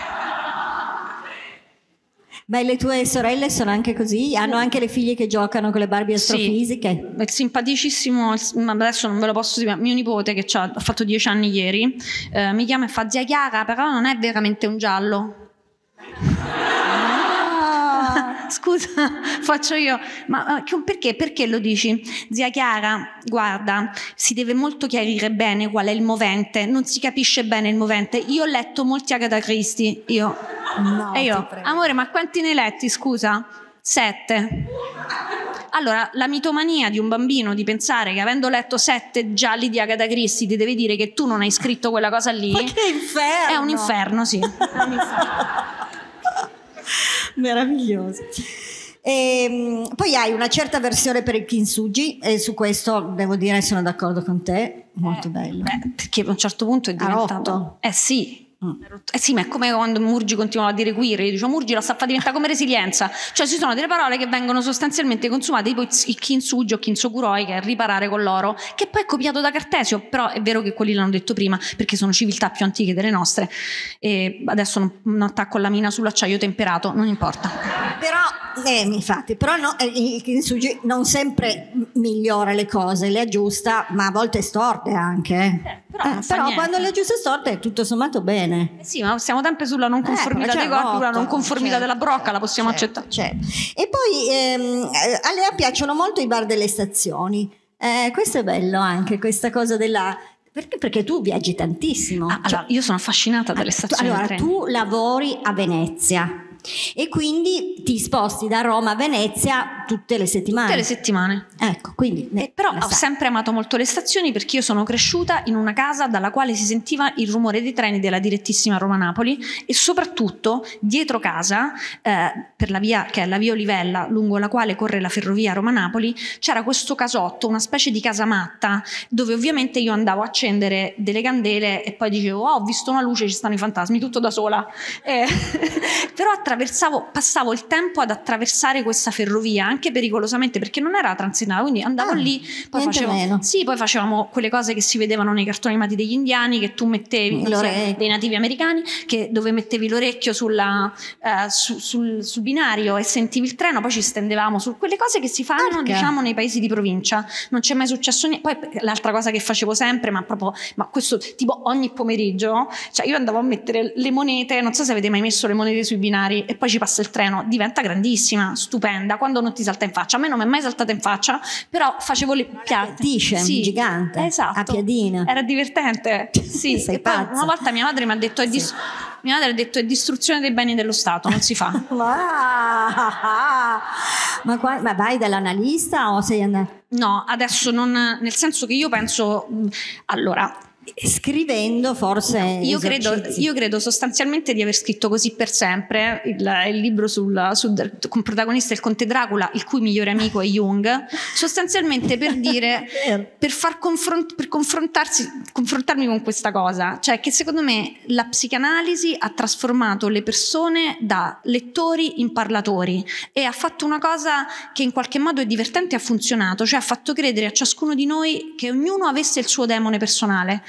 Beh, le tue sorelle sono anche così? Hanno anche le figlie che giocano con le Barbie astrofisiche? Sì, è simpaticissimo, ma adesso non ve lo posso dire. Mio nipote, che ha fatto 10 anni ieri, mi chiama e fa: zia Chiara, però non è veramente un giallo. Scusa, faccio io, ma perché? Perché lo dici? Zia Chiara, guarda, si deve molto chiarire bene qual è il movente, non si capisce bene il movente. Io ho letto molti Agatha Christie, No, e io, amore, ma quanti ne hai letti, scusa? 7. Allora, la mitomania di un bambino di pensare che avendo letto 7 gialli di Agatha Christie ti deve dire che tu non hai scritto quella cosa lì. Ma che inferno! È un inferno, sì. È un inferno. Meraviglioso. Poi hai una certa versione per il kintsugi e su questo devo dire sono d'accordo con te, molto bello. Perché a un certo punto è diventato sì. Sì, ma è come quando Murgi continuava a dire queer, io dicevo: Murgi la sta fa diventare come resilienza, cioè ci sono delle parole che vengono sostanzialmente consumate, tipo il kintsugi o kintsukuroi, che è riparare con l'oro, che poi è copiato da Cartesio, però è vero che quelli l'hanno detto prima perché sono civiltà più antiche delle nostre, e adesso non attacco la mina sull'acciaio temperato, non importa. Infatti, però il kintsugi non sempre migliora le cose, le aggiusta, ma a volte storte anche. Però quando le aggiusta storte è tutto sommato bene. Sì, ma siamo sempre sulla non conformità dei corpi, sulla non conformità della brocca, la possiamo accettare. Certo. E poi a Lea piacciono molto i bar delle stazioni. Questo è bello anche, questa cosa della... Perché tu viaggi tantissimo. Allora, io sono affascinata dalle stazioni. Allora, tu lavori a Venezia e quindi ti sposti da Roma a Venezia tutte le settimane. Tutte le settimane. Ecco, quindi però ho sempre amato molto le stazioni, perché io sono cresciuta in una casa dalla quale si sentiva il rumore dei treni della direttissima Roma-Napoli, e soprattutto dietro casa, per la via che è la via Olivella, lungo la quale corre la ferrovia Roma-Napoli, c'era questo casotto, una specie di casamatta, dove ovviamente io andavo a accendere delle candele e poi dicevo: ho visto una luce, ci stanno i fantasmi, tutto da sola. Però passavo il tempo ad attraversare questa ferrovia, anche pericolosamente, perché non era transitata, quindi andavo lì, poi facevamo quelle cose che si vedevano nei cartoni animati degli indiani, che tu mettevi dei nativi americani, dove mettevi l'orecchio sul binario e sentivi il treno, poi ci stendevamo su quelle cose che si fanno diciamo nei paesi di provincia. Non c'è mai successo niente. Poi l'altra cosa che facevo sempre, ma questo tipo ogni pomeriggio, cioè io andavo a mettere le monete, non so se avete mai messo le monete sui binari e poi ci passa il treno, diventa grandissima, stupenda, quando non ti salta in faccia. A me non mi è mai saltata in faccia, però facevo le piatte gigante, esatto, a piadina, era divertente. Sì. E poi una volta mia madre mi ha detto: mia madre ha detto: è distruzione dei beni dello Stato, non si fa. Ma vai dall'analista o sei andato? No, adesso non, nel senso che io penso, allora, scrivendo forse io credo sostanzialmente di aver scritto così per sempre il libro con protagonista il conte Dracula, il cui migliore amico è Jung, sostanzialmente per dire per confrontarmi con questa cosa, cioè che secondo me la psicanalisi ha trasformato le persone da lettori in parlatori e ha fatto una cosa che in qualche modo è divertente e ha funzionato, cioè ha fatto credere a ciascuno di noi che ognuno avesse il suo demone personale.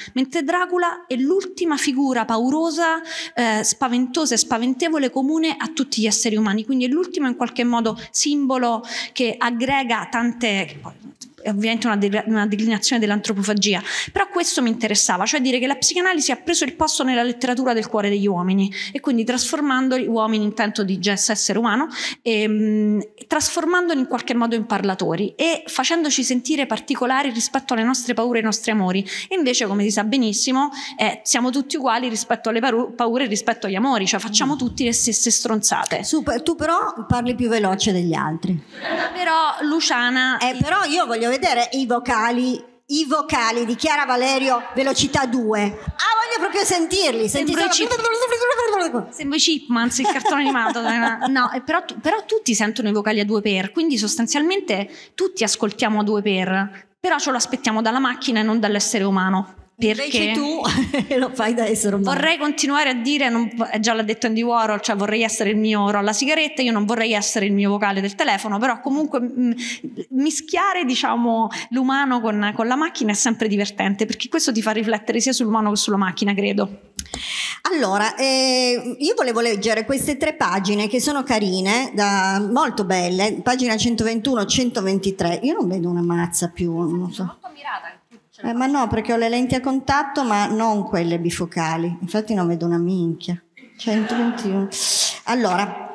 mentre Dracula è l'ultima figura paurosa, spaventosa e spaventevole comune a tutti gli esseri umani, quindi è l'ultimo in qualche modo simbolo che aggrega tante, è ovviamente una declinazione dell'antropofagia, però questo mi interessava, cioè dire che la psicanalisi ha preso il posto nella letteratura del cuore degli uomini e quindi trasformando gli uomini in tanto di gesto essere umano, trasformandoli in qualche modo in parlatori e facendoci sentire particolari rispetto alle nostre paure e ai nostri amori. E invece, come si sa benissimo, siamo tutti uguali rispetto alle paure e rispetto agli amori, cioè facciamo tutti le stesse stronzate. Super, tu però parli più veloce degli altri. Però Luciana... Però io voglio vedere i vocali di Chiara Valerio, velocità 2. Voglio proprio sentirli. Sembra i Chipmans, il cartone animato. No, però tutti sentono i vocali a 2 per, quindi sostanzialmente tutti ascoltiamo a 2 per, però ce lo aspettiamo dalla macchina e non dall'essere umano. Perché invece tu lo fai da essere umano. Vorrei continuare a dire, già l'ha detto Andy Warhol, cioè vorrei essere il mio rolla sigaretta, io non vorrei essere il mio vocale del telefono, però comunque mischiare, diciamo, l'umano con la macchina è sempre divertente, perché questo ti fa riflettere sia sull'umano che sulla macchina, credo. Allora, io volevo leggere queste 3 pagine che sono carine, molto belle, pagina 121-123. Io non vedo una mazza più, non so. Molto mirata. Ma no, perché ho le lenti a contatto, ma non quelle bifocali. Infatti non vedo una minchia. 121. Allora,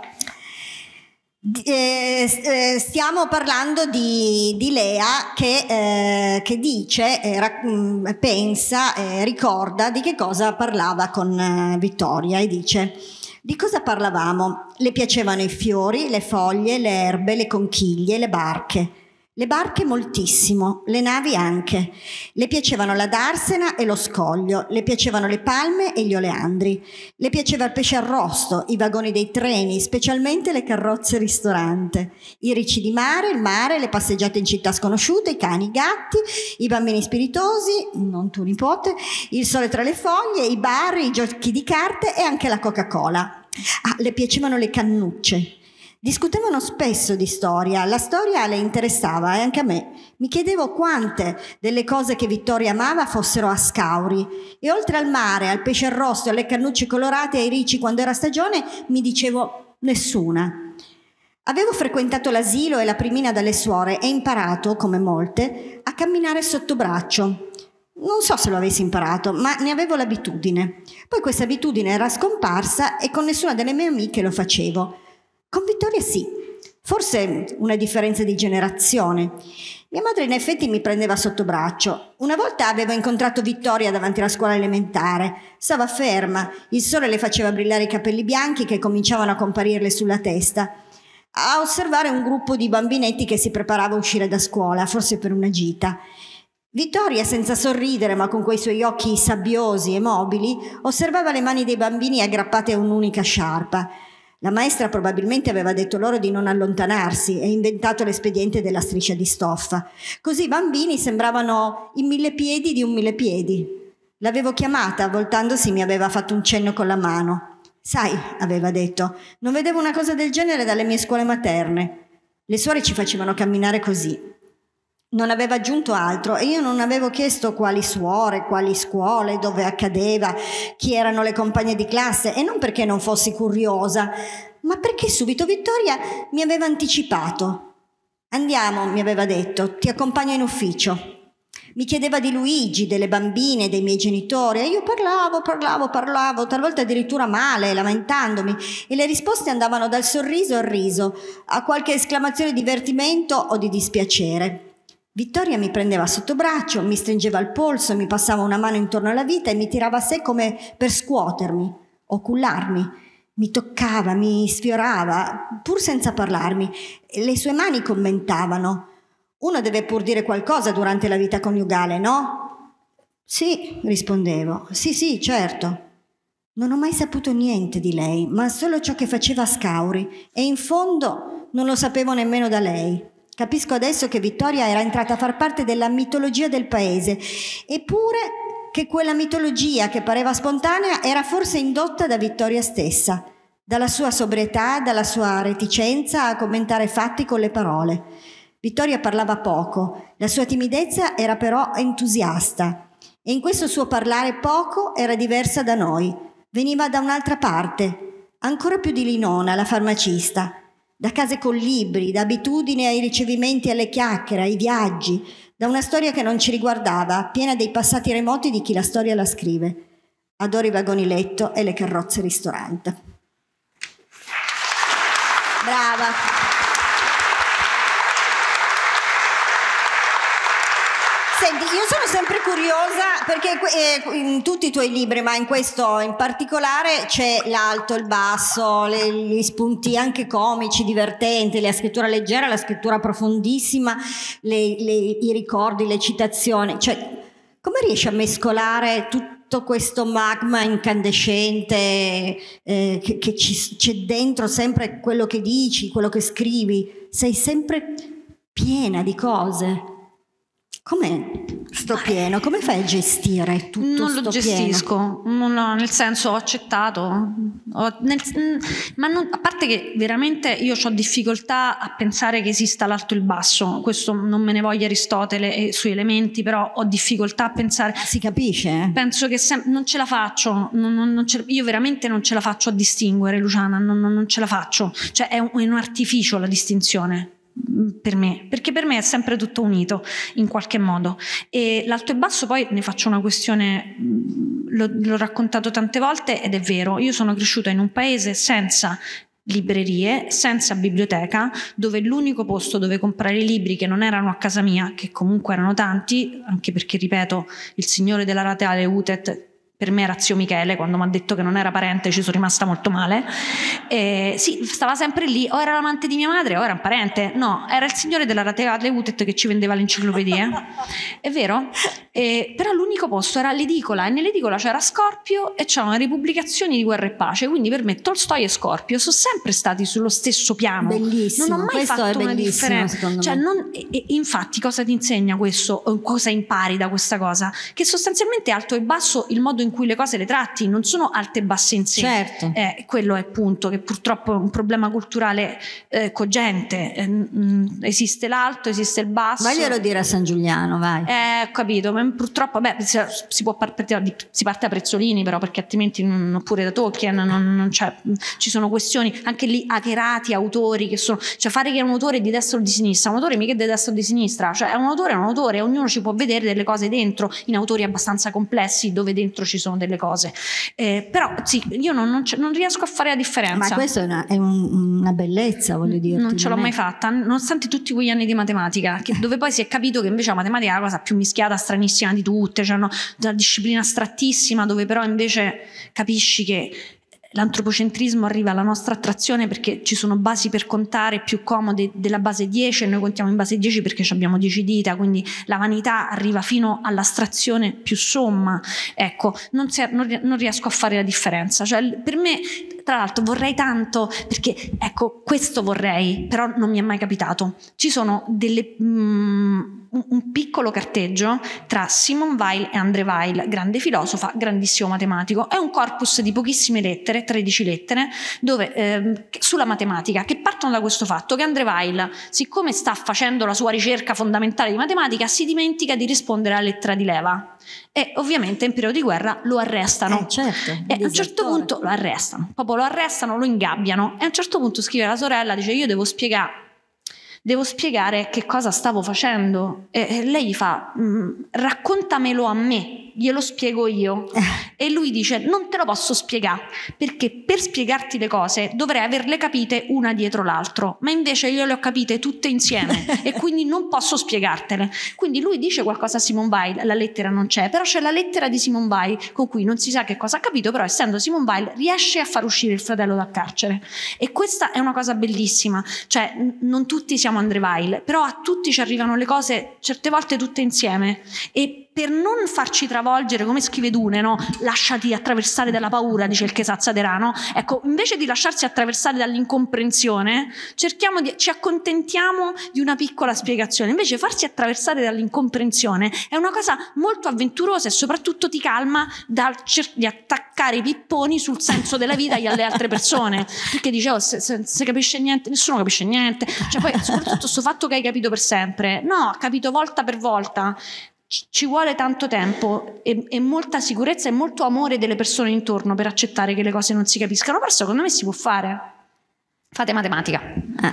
stiamo parlando di Lea che dice, pensa, ricorda di che cosa parlava con Vittoria e dice: di cosa parlavamo? Le piacevano i fiori, le foglie, le erbe, le conchiglie, le barche. Le barche moltissimo, le navi anche. Le piacevano la darsena e lo scoglio, le piacevano le palme e gli oleandri. Le piaceva il pesce arrosto, i vagoni dei treni, specialmente le carrozze ristorante, i ricci di mare, il mare, le passeggiate in città sconosciute, i cani, i gatti, i bambini spiritosi, non tu nipote, il sole tra le foglie, i bar, i giochi di carte e anche la Coca-Cola. Le piacevano le cannucce. Discutevano spesso di storia, la storia le interessava e anche a me. Mi chiedevo quante delle cose che Vittoria amava fossero ascauri e oltre al mare, al pesce arrosto, alle cannucce colorate e ai ricci quando era stagione, mi dicevo nessuna. Avevo frequentato l'asilo e la primina dalle suore e imparato, come molte, a camminare sotto braccio. Non so se lo avessi imparato, ma ne avevo l'abitudine. Poi questa abitudine era scomparsa e con nessuna delle mie amiche lo facevo. Con Vittoria sì, forse una differenza di generazione. Mia madre in effetti mi prendeva sotto braccio. Una volta avevo incontrato Vittoria davanti alla scuola elementare. Stava ferma, il sole le faceva brillare i capelli bianchi che cominciavano a comparirle sulla testa, a osservare un gruppo di bambinetti che si preparava a uscire da scuola, forse per una gita. Vittoria, senza sorridere ma con quei suoi occhi sabbiosi e mobili, osservava le mani dei bambini aggrappate a un'unica sciarpa. La maestra probabilmente aveva detto loro di non allontanarsi e inventato l'espediente della striscia di stoffa. Così i bambini sembravano i 1000 piedi di un 1000 piedi. L'avevo chiamata, voltandosi mi aveva fatto un cenno con la mano. Sai, aveva detto, non vedevo una cosa del genere dalle mie scuole materne. Le suore ci facevano camminare così. Non aveva aggiunto altro e io non avevo chiesto quali suore, quali scuole, dove accadeva, chi erano le compagne di classe, e non perché non fossi curiosa, ma perché subito Vittoria mi aveva anticipato. Andiamo, mi aveva detto, ti accompagno in ufficio. Mi chiedeva di Luigi, delle bambine, dei miei genitori e io parlavo, talvolta addirittura male, lamentandomi, e le risposte andavano dal sorriso al riso, a qualche esclamazione di divertimento o di dispiacere. Vittoria mi prendeva sotto braccio, mi stringeva il polso, mi passava una mano intorno alla vita e mi tirava a sé come per scuotermi o cullarmi. Mi toccava, mi sfiorava, pur senza parlarmi. Le sue mani commentavano. Uno deve pur dire qualcosa durante la vita coniugale, no? Sì, rispondevo. Sì, certo. Non ho mai saputo niente di lei, ma solo ciò che faceva a Scauri, e in fondo non lo sapevo nemmeno da lei. Capisco adesso che Vittoria era entrata a far parte della mitologia del paese, eppure che quella mitologia che pareva spontanea era forse indotta da Vittoria stessa, dalla sua sobrietà, dalla sua reticenza a commentare fatti con le parole. Vittoria parlava poco, la sua timidezza era però entusiasta. e in questo suo parlare poco era diversa da noi. Veniva da un'altra parte, ancora più di Linona, la farmacista, da case con libri, da abitudini ai ricevimenti, alle chiacchiere, ai viaggi, da una storia che non ci riguardava, piena dei passati remoti di chi la storia la scrive. Adoro i vagoni letto e le carrozze ristorante. Brava. Senti, io sono sempre curiosa perché in tutti i tuoi libri, ma in questo in particolare, c'è l'alto, il basso, gli spunti anche comici, divertenti, la scrittura leggera, la scrittura profondissima, i ricordi, le citazioni. Cioè, come riesci a mescolare tutto questo magma incandescente che c'è dentro sempre quello che dici, quello che scrivi? Sei sempre piena di cose. Com'è sto pieno? Come fai a gestire tutto non sto lo gestisco, nel senso ho accettato, ma non, a parte che veramente io ho difficoltà a pensare che esista l'alto e il basso, questo non me ne voglia Aristotele sui elementi, però ho difficoltà a pensare. Si capisce? Penso che non ce la faccio, io veramente non ce la faccio a distinguere, Luciana, non ce la faccio, cioè è un artificio la distinzione. Per me, perché per me è sempre tutto unito in qualche modo, e l'alto e basso poi ne faccio una questione, l'ho raccontato tante volte ed è vero, io sono cresciuta in un paese senza librerie, senza biblioteca, dove l'unico posto dove comprare i libri, che non erano a casa mia, che comunque erano tanti, anche perché ripeto, il signore della Rateale Utet per me era zio Michele, quando mi ha detto che non era parente ci sono rimasta molto male. Sì, stava sempre lì, o era l'amante di mia madre o era un parente, no, era il signore della Rateale Utet che ci vendeva le enciclopedie, è vero? Però l'unico posto era l'edicola, e nell'edicola c'era Scorpio e c'erano le pubblicazioni di Guerra e Pace, quindi per me Tolstoi e Scorpio sono sempre stati sullo stesso piano. Bellissimo, non ho mai questo fatto è una bellissimo, differenza, cioè, infatti cosa ti insegna questo, cosa impari da questa cosa? Che sostanzialmente alto e basso, il modo in cui le cose le tratti, non sono alte e basse in sé. Certo. Quello è il punto, che purtroppo è un problema culturale cogente. Esiste l'alto, esiste il basso. Vaglielo dire a San Giuliano, vai. Ho capito, ma purtroppo si parte a prezzolini, però, perché altrimenti oppure da Tolkien non c'è, ci sono questioni anche lì, hackerati, autori che sono, cioè fare che è un autore di destra o di sinistra, un autore mica è di destra o di sinistra, cioè è un autore, ognuno ci può vedere delle cose dentro, in autori abbastanza complessi dove dentro ci sono delle cose, però sì, io non riesco a fare la differenza. Ma questo è una bellezza, voglio dire. Non ce l'ho mai fatta, nonostante tutti quegli anni di matematica, dove poi si è capito che invece la matematica è la cosa più mischiata, stranissima di tutte, cioè una disciplina astrattissima, dove però invece capisci che l'antropocentrismo arriva alla nostra attrazione perché ci sono basi per contare più comode della base 10 e noi contiamo in base 10 perché abbiamo 10 dita, quindi la vanità arriva fino all'astrazione più somma. Ecco, non riesco a fare la differenza, cioè per me, tra l'altro, vorrei tanto, perché ecco, questo vorrei, però non mi è mai capitato. Ci sono un piccolo carteggio tra Simone Weil e André Weil, grande filosofa, grandissimo matematico. È un corpus di pochissime lettere, 13 lettere, dove sulla matematica, che partono da questo fatto che André Weil, siccome sta facendo la sua ricerca fondamentale di matematica, si dimentica di rispondere alla lettera di leva, e ovviamente in periodo di guerra lo arrestano. Certo, e a un certo punto lo arrestano, proprio lo arrestano, lo ingabbiano, e a un certo punto scrive alla sorella, dice: io devo spiegare che cosa stavo facendo, e lei gli fa: raccontamelo a me, glielo spiego io. E lui dice: non te lo posso spiegare, perché per spiegarti le cose dovrei averle capite una dietro l'altro, ma invece io le ho capite tutte insieme e quindi non posso spiegartele. Quindi lui dice qualcosa a Simone Weil, la lettera non c'è, però c'è la lettera di Simone Weil con cui non si sa che cosa ha capito, però essendo Simone Weil riesce a far uscire il fratello dal carcere, e questa è una cosa bellissima. Cioè, non tutti siamo André Weil, però a tutti ci arrivano le cose certe volte tutte insieme, e per non farci travolgere, come scrive Dune, no? Lasciati attraversare dalla paura, dice il Chesazzaderano. Ecco, invece di lasciarsi attraversare dall'incomprensione, ci accontentiamo di una piccola spiegazione. Invece farsi attraversare dall'incomprensione è una cosa molto avventurosa, e soprattutto ti calma di attaccare i pipponi sul senso della vita e alle altre persone, perché dicevo, se capisce niente, nessuno capisce niente. Cioè, poi soprattutto questo fatto che hai capito per sempre, no, ha capito volta per volta. ci vuole tanto tempo e molta sicurezza e molto amore delle persone intorno per accettare che le cose non si capiscano, però secondo me si può fare. Fate matematica. Ma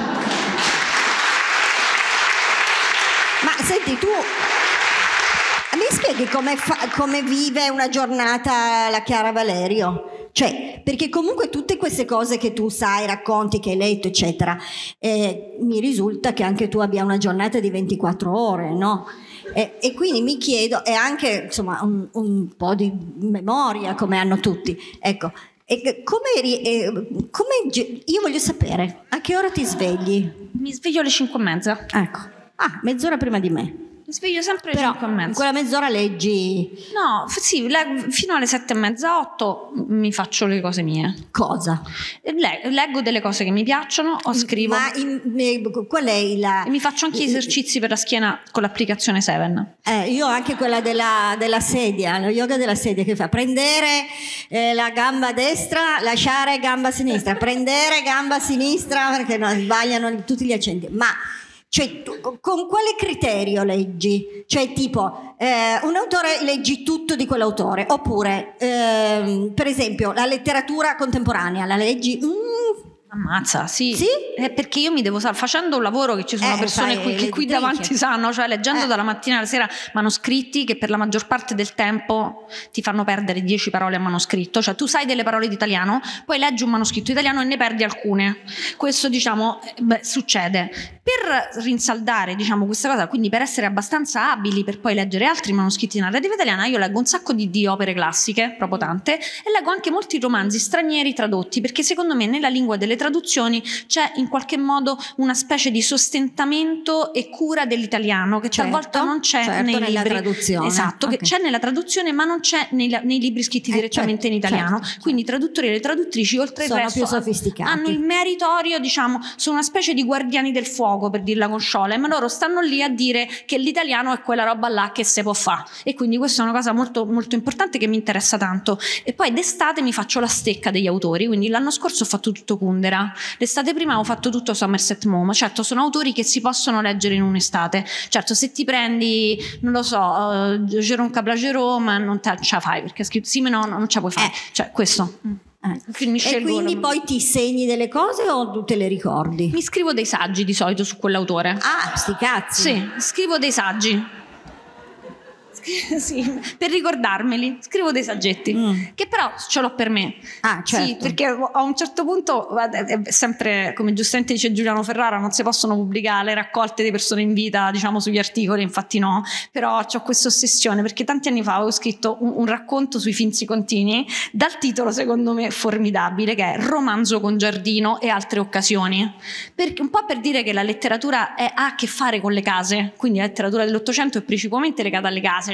senti, tu mi spieghi come vive una giornata la Chiara Valerio? Cioè, perché comunque tutte queste cose che tu sai, racconti, che hai letto, eccetera, mi risulta che anche tu abbia una giornata di 24 ore, no? E quindi mi chiedo, e anche insomma un po' di memoria come hanno tutti, ecco, io voglio sapere a che ora ti svegli? Mi sveglio alle 5:30. Ecco, mezz'ora prima di me. Mi sveglio sempre alle 5:30. In quella mezz'ora leggi? No, sì, fino alle 7:30, 8 mi faccio le cose mie. Cosa? Leggo delle cose che mi piacciono o scrivo. Ma qual è la... E mi faccio anche esercizi per la schiena con l'applicazione Seven. Io ho anche quella della sedia, lo yoga della sedia, che fa prendere la gamba destra, lasciare gamba sinistra, prendere gamba sinistra, perché no, sbagliano tutti gli accenti. Ma cioè, con quale criterio leggi? Cioè, tipo, un autore leggi tutto di quell'autore, oppure, per esempio, la letteratura contemporanea la leggi? Ammazza, sì. Sì? Perché io mi devo facendo un lavoro che ci sono persone che qui davanti sanno, cioè leggendo dalla mattina alla sera manoscritti che per la maggior parte del tempo ti fanno perdere 10 parole a manoscritto, cioè tu sai delle parole di italiano, poi leggi un manoscritto italiano e ne perdi alcune. Questo, diciamo, succede. Per rinsaldare, diciamo, questa cosa, quindi per essere abbastanza abili per poi leggere altri manoscritti in narrativa italiana, io leggo un sacco di opere classiche, proprio tante, e leggo anche molti romanzi stranieri tradotti, perché secondo me nella lingua delle traduzioni c'è in qualche modo una specie di sostentamento e cura dell'italiano che talvolta non c'è nei libri. Traduzione. Esatto, Okay. che c'è nella traduzione ma non c'è nei libri scritti direttamente in italiano. Quindi i traduttori e le traduttrici, oltre il resto, più sofisticati, hanno il meritorio, diciamo, sono una specie di guardiani del fuoco, per dirla con Sciole, ma loro stanno lì a dire che l'italiano è quella roba là che si può fare, e quindi questa è una cosa molto, molto importante che mi interessa tanto. E poi d'estate mi faccio la stecca degli autori, quindi l'anno scorso ho fatto tutto Kundera, l'estate prima ho fatto tutto Somerset Maugham. Certo, sono autori che si possono leggere in un'estate. Certo, se ti prendi, non lo so, Jérôme Cablagerò, ma non te ce la fai, perché ha scritto Simenon, non ce la puoi fare. Cioè, questo. E quindi poi ti segni delle cose o tu te le ricordi? Mi scrivo dei saggi di solito su quell'autore. Sti cazzi. Sì, scrivo dei saggi. Sì, per ricordarmeli scrivo dei saggetti che però ce l'ho per me. Certo. Sì, perché a un certo punto è sempre, come giustamente dice Giuliano Ferrara, non si possono pubblicare le raccolte di persone in vita, diciamo, sugli articoli, infatti no, però ho questa ossessione, perché tanti anni fa avevo scritto un racconto sui Finzi Contini dal titolo secondo me formidabile, che è Romanzo con giardino e altre occasioni, perché un po' per dire che la letteratura ha a che fare con le case, quindi la letteratura dell'Ottocento è principalmente legata alle case,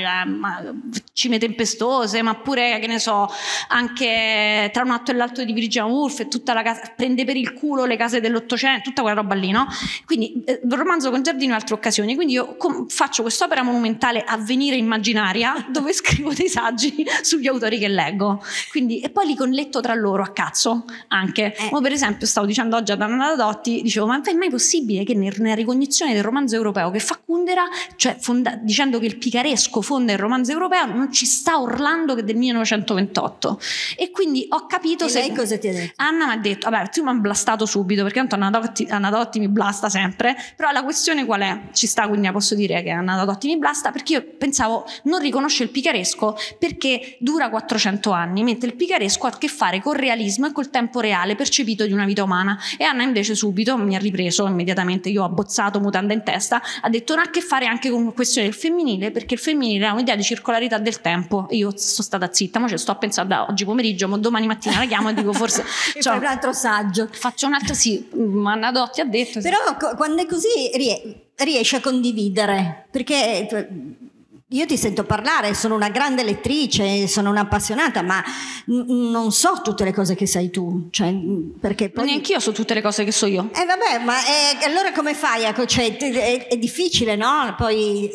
cime tempestose, ma pure, che ne so, anche Tra un atto e l'altro di Virginia Woolf, e tutta la casa prende per il culo le case dell'Ottocento, tutta quella roba lì, no? Quindi Romanzo con giardino e altre occasioni. Quindi io faccio quest'opera monumentale avvenire immaginaria dove scrivo dei saggi sugli autori che leggo, quindi, e poi li conletto tra loro a cazzo anche. Per esempio stavo dicendo oggi ad Anna Dotti, dicevo, ma è mai possibile che nella ricognizione del romanzo europeo che fa Kundera, cioè dicendo che il picaresco fonda il romanzo europeo, non ci sta Orlando che è del 1928, e quindi ho capito. E lei cosa ti ha detto? Anna mi ha detto, vabbè, tu mi hai blastato subito, perché tanto Anna Dotti mi blasta sempre, però la questione qual è? Ci sta, quindi posso dire che Anna Dotti mi blasta perché io pensavo non riconosce il picaresco perché dura 400 anni, mentre il picaresco ha a che fare col realismo e col tempo reale percepito di una vita umana, e Anna invece subito mi ha ripreso immediatamente, io ho abbozzato mutanda in testa, ha detto non ha a che fare anche con la questione del femminile, perché il femminile ha un'idea di circolarità del tempo, e io sono stata zitta, ma sto a pensare da oggi pomeriggio, ma domani mattina la chiamo e dico forse fai un altro saggio, faccio un altro, sì, Anna Dotti ha detto, però quando è così riesci a condividere, perché io ti sento parlare, sono una grande lettrice, sono un'appassionata, ma non so tutte le cose che sai tu, cioè, perché poi... Neanch'io so tutte le cose che so io. Vabbè, ma allora come fai? Cioè, è difficile, no? Poi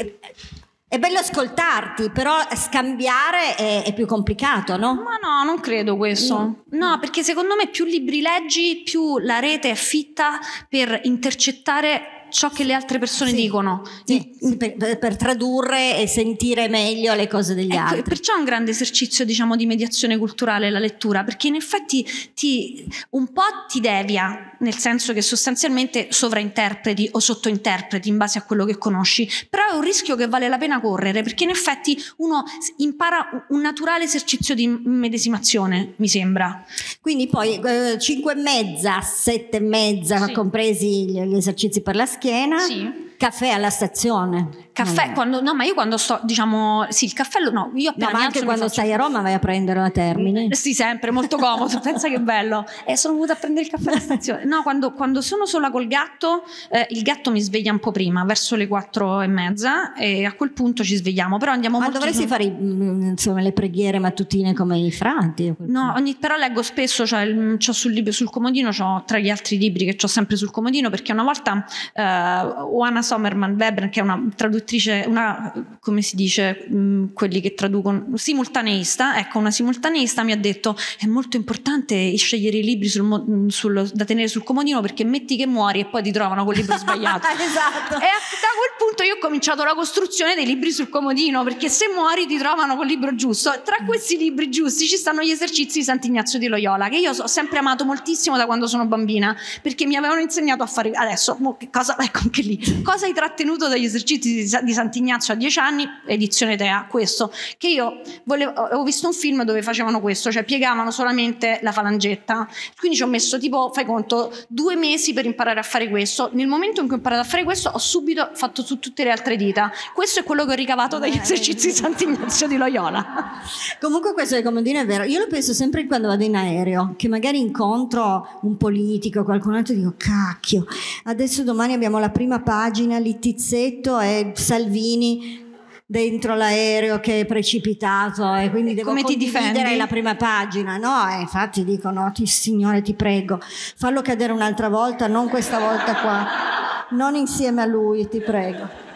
è bello ascoltarti, però scambiare è più complicato, no? Ma no, non credo questo. No, perché secondo me più libri leggi, più la rete è fitta per intercettare ciò che le altre persone dicono. Per tradurre e sentire meglio le cose degli altri. Perciò è un grande esercizio, diciamo, di mediazione culturale la lettura, perché in effetti un po' ti devia, nel senso che sostanzialmente sovrainterpreti o sottointerpreti in base a quello che conosci, però è un rischio che vale la pena correre, perché in effetti uno impara un naturale esercizio di medesimazione, mi sembra. Quindi poi 5,5, 7,5, compresi gli esercizi per la schiena. Sì. Caffè alla stazione. Caffè ma io quando sto, diciamo, sì, il caffè no, io appena ma anche quando stai a Roma vai a prendere a Termini. Sì, sempre, molto comodo, pensa che bello. Sono venuta a prendere il caffè alla stazione. No, quando sono sola col gatto, il gatto mi sveglia un po' prima, verso le 4:30, e a quel punto ci svegliamo, però andiamo molto. Ma dovresti fare insomma le preghiere mattutine come i frati? No, però leggo spesso, c'ho sul comodino, c'ho tra gli altri libri che c'ho sempre sul comodino, perché una volta Oana Sommermann-Weber, che è una traduttrice, come si dice, quelli che traducono, simultaneista, ecco, una simultaneista mi ha detto: è molto importante scegliere i libri da tenere sul comodino, perché metti che muori e poi ti trovano col libro sbagliato. Esatto. E da quel punto io ho cominciato la costruzione dei libri sul comodino, perché se muori ti trovano col libro giusto. Tra questi libri giusti ci stanno gli esercizi di Sant'Ignazio di Loyola, che io ho sempre amato moltissimo da quando sono bambina, perché mi avevano insegnato a fare. Adesso ecco anche lì, cosa hai trattenuto dagli esercizi di Sant'Ignazio a 10 anni? Edizione Tea, questo, che io ho visto un film dove facevano questo, cioè piegavano solamente la falangetta, quindi ci ho messo, tipo, fai conto, 2 mesi per imparare a fare questo. Nel momento in cui ho imparato a fare questo ho subito fatto su tutte le altre dita. Questo è quello che ho ricavato dagli esercizi di Sant'Ignazio di Loyola. Comunque questo del comodino è vero, io lo penso sempre quando vado in aereo, che magari incontro un politico, qualcun altro, e dico: cacchio, adesso domani abbiamo la prima pagina, Littizzetto e Salvini dentro l'aereo che è precipitato, e quindi devo condividere la prima pagina. No, infatti dico: no, Signore, ti prego, fallo cadere un'altra volta, non questa volta qua, non insieme a lui, ti prego.